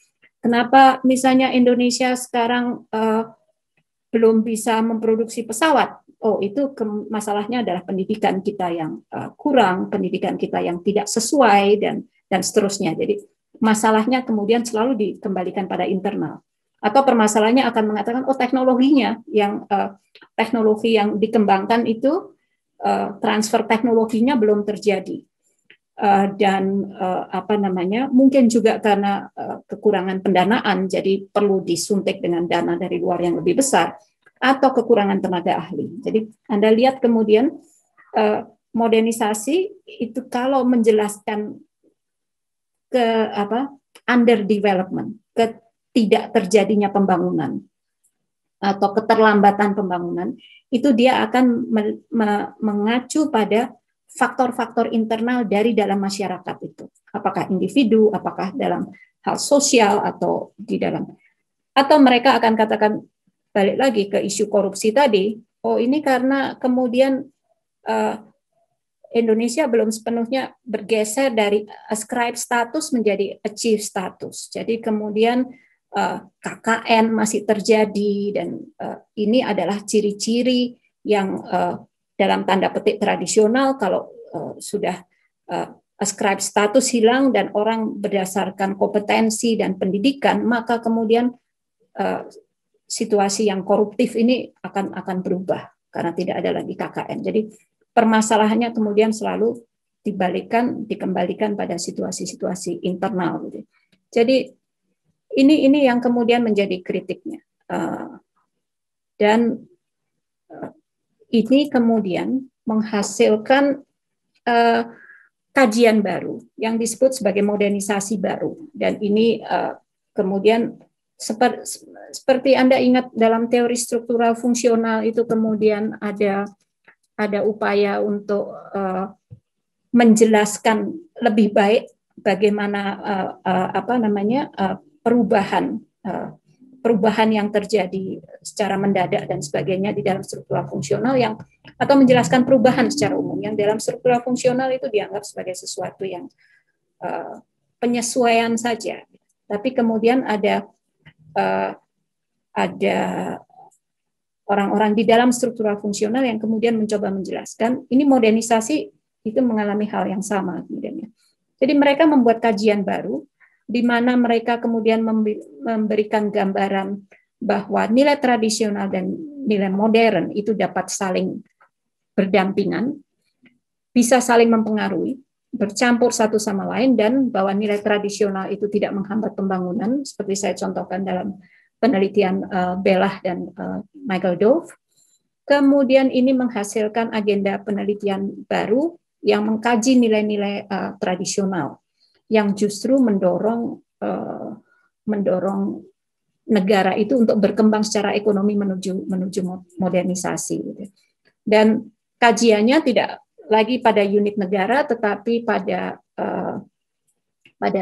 Kenapa misalnya Indonesia sekarang uh, belum bisa memproduksi pesawat? Oh, itu ke- masalahnya adalah pendidikan kita yang uh, kurang, pendidikan kita yang tidak sesuai, dan dan seterusnya. Jadi masalahnya kemudian selalu dikembalikan pada internal. Atau permasalahannya akan mengatakan, oh teknologinya, yang uh, teknologi yang dikembangkan itu uh, transfer teknologinya belum terjadi. Uh, dan uh, apa namanya, mungkin juga karena uh, kekurangan pendanaan, jadi perlu disuntik dengan dana dari luar yang lebih besar, atau kekurangan tenaga ahli. Jadi Anda lihat kemudian uh, modernisasi itu kalau menjelaskan ke apa underdevelopment, ke tidak terjadinya pembangunan atau keterlambatan pembangunan, itu dia akan me, me, mengacu pada faktor-faktor internal dari dalam masyarakat itu. Apakah individu, apakah dalam hal sosial, atau di dalam, atau mereka akan katakan, balik lagi ke isu korupsi tadi, oh ini karena kemudian uh, Indonesia belum sepenuhnya bergeser dari ascribe status menjadi achieve status. Jadi kemudian uh, K K N masih terjadi, dan uh, ini adalah ciri-ciri yang uh, dalam tanda petik tradisional. Kalau uh, sudah uh, ascribe status hilang dan orang berdasarkan kompetensi dan pendidikan, maka kemudian uh, situasi yang koruptif ini akan akan berubah karena tidak ada lagi K K N. Jadi permasalahannya kemudian selalu dibalikkan, dikembalikan pada situasi-situasi internal. Jadi ini ini yang kemudian menjadi kritiknya. Uh, dan uh, ini kemudian menghasilkan uh, kajian baru yang disebut sebagai modernisasi baru. Dan ini uh, kemudian seperti, seperti Anda ingat dalam teori struktural fungsional itu kemudian ada ada upaya untuk uh, menjelaskan lebih baik bagaimana uh, uh, apa namanya uh, perubahan uh, perubahan yang terjadi secara mendadak dan sebagainya di dalam struktural fungsional, yang atau menjelaskan perubahan secara umum yang dalam struktural fungsional itu dianggap sebagai sesuatu yang uh, penyesuaian saja. Tapi kemudian ada uh, ada orang-orang di dalam struktural fungsional yang kemudian mencoba menjelaskan, ini modernisasi itu mengalami hal yang sama kemudiannya. Jadi mereka membuat kajian baru, di mana mereka kemudian memberikan gambaran bahwa nilai tradisional dan nilai modern itu dapat saling berdampingan, bisa saling mempengaruhi, bercampur satu sama lain, dan bahwa nilai tradisional itu tidak menghambat pembangunan, seperti saya contohkan dalam penelitian uh, Bellah dan uh, Michael Dove. Kemudian ini menghasilkan agenda penelitian baru yang mengkaji nilai-nilai uh, tradisional yang justru mendorong uh, mendorong negara itu untuk berkembang secara ekonomi menuju menuju modernisasi. Dan kajiannya tidak lagi pada unit negara, tetapi pada uh, pada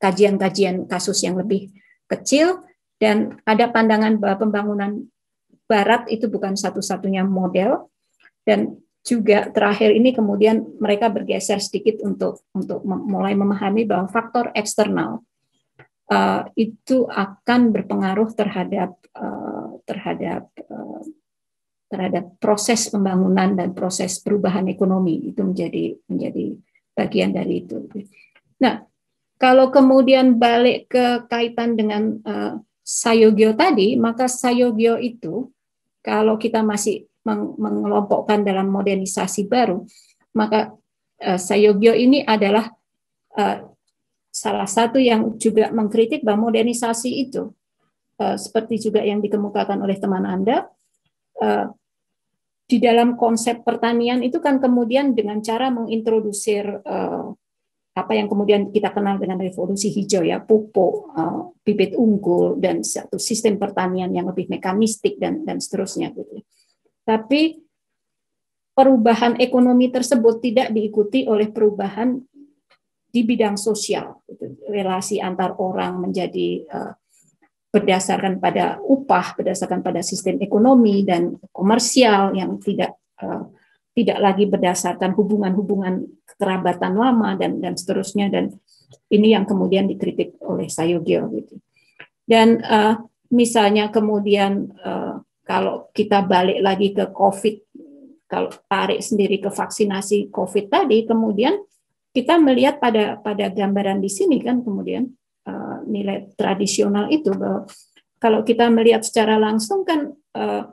kajian-kajian kasus yang lebih kecil, dan ada pandangan bahwa pembangunan Barat itu bukan satu-satunya model, dan juga terakhir ini kemudian mereka bergeser sedikit untuk untuk mulai memahami bahwa faktor eksternal uh, itu akan berpengaruh terhadap uh, terhadap uh, terhadap proses pembangunan dan proses perubahan ekonomi, itu menjadi menjadi bagian dari itu. Nah, kalau kemudian balik ke kaitan dengan uh, Sayogyo tadi, maka Sayogyo itu kalau kita masih mengelompokkan dalam modernisasi baru, maka uh, Sayogyo ini adalah uh, salah satu yang juga mengkritik bahwa modernisasi itu, uh, seperti juga yang dikemukakan oleh teman Anda, uh, di dalam konsep pertanian itu kan kemudian dengan cara mengintrodusir uh, apa yang kemudian kita kenal dengan revolusi hijau, ya, pupuk, uh, bibit unggul, dan satu sistem pertanian yang lebih mekanistik dan dan seterusnya gitu. Tapi perubahan ekonomi tersebut tidak diikuti oleh perubahan di bidang sosial. Relasi antar orang menjadi uh, berdasarkan pada upah, berdasarkan pada sistem ekonomi dan komersial yang tidak uh, tidak lagi berdasarkan hubungan-hubungan kekerabatan lama dan dan seterusnya, dan ini yang kemudian dikritik oleh Sayogyo gitu. Dan uh, misalnya kemudian uh, kalau kita balik lagi ke COVID, kalau tarik sendiri ke vaksinasi COVID tadi, kemudian kita melihat pada pada gambaran di sini kan kemudian uh, nilai tradisional itu, bahwa kalau kita melihat secara langsung kan uh,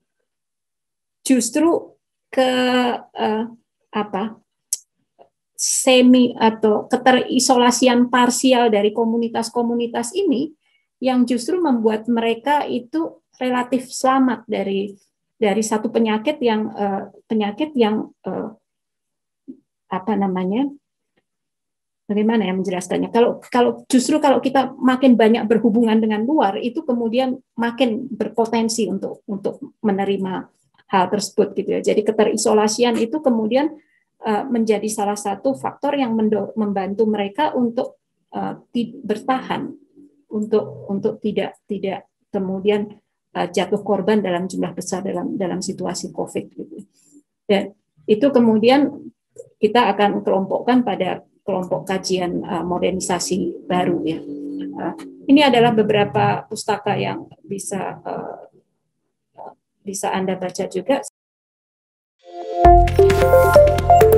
justru ke uh, apa semi atau keterisolasian parsial dari komunitas-komunitas ini yang justru membuat mereka itu relatif selamat dari dari satu penyakit yang uh, penyakit yang uh, apa namanya, bagaimana ya menjelaskannya, kalau kalau justru kalau kita makin banyak berhubungan dengan luar itu kemudian makin berpotensi untuk untuk menerima hal tersebut gitu ya. Jadi keterisolasian itu kemudian uh, menjadi salah satu faktor yang mendor- membantu mereka untuk uh, ti- bertahan, untuk untuk tidak tidak kemudian uh, jatuh korban dalam jumlah besar dalam dalam situasi COVID gitu. Dan itu kemudian kita akan kelompokkan pada kelompok kajian uh, modernisasi baru ya. Uh, ini adalah beberapa pustaka yang bisa uh, bisa Anda baca juga.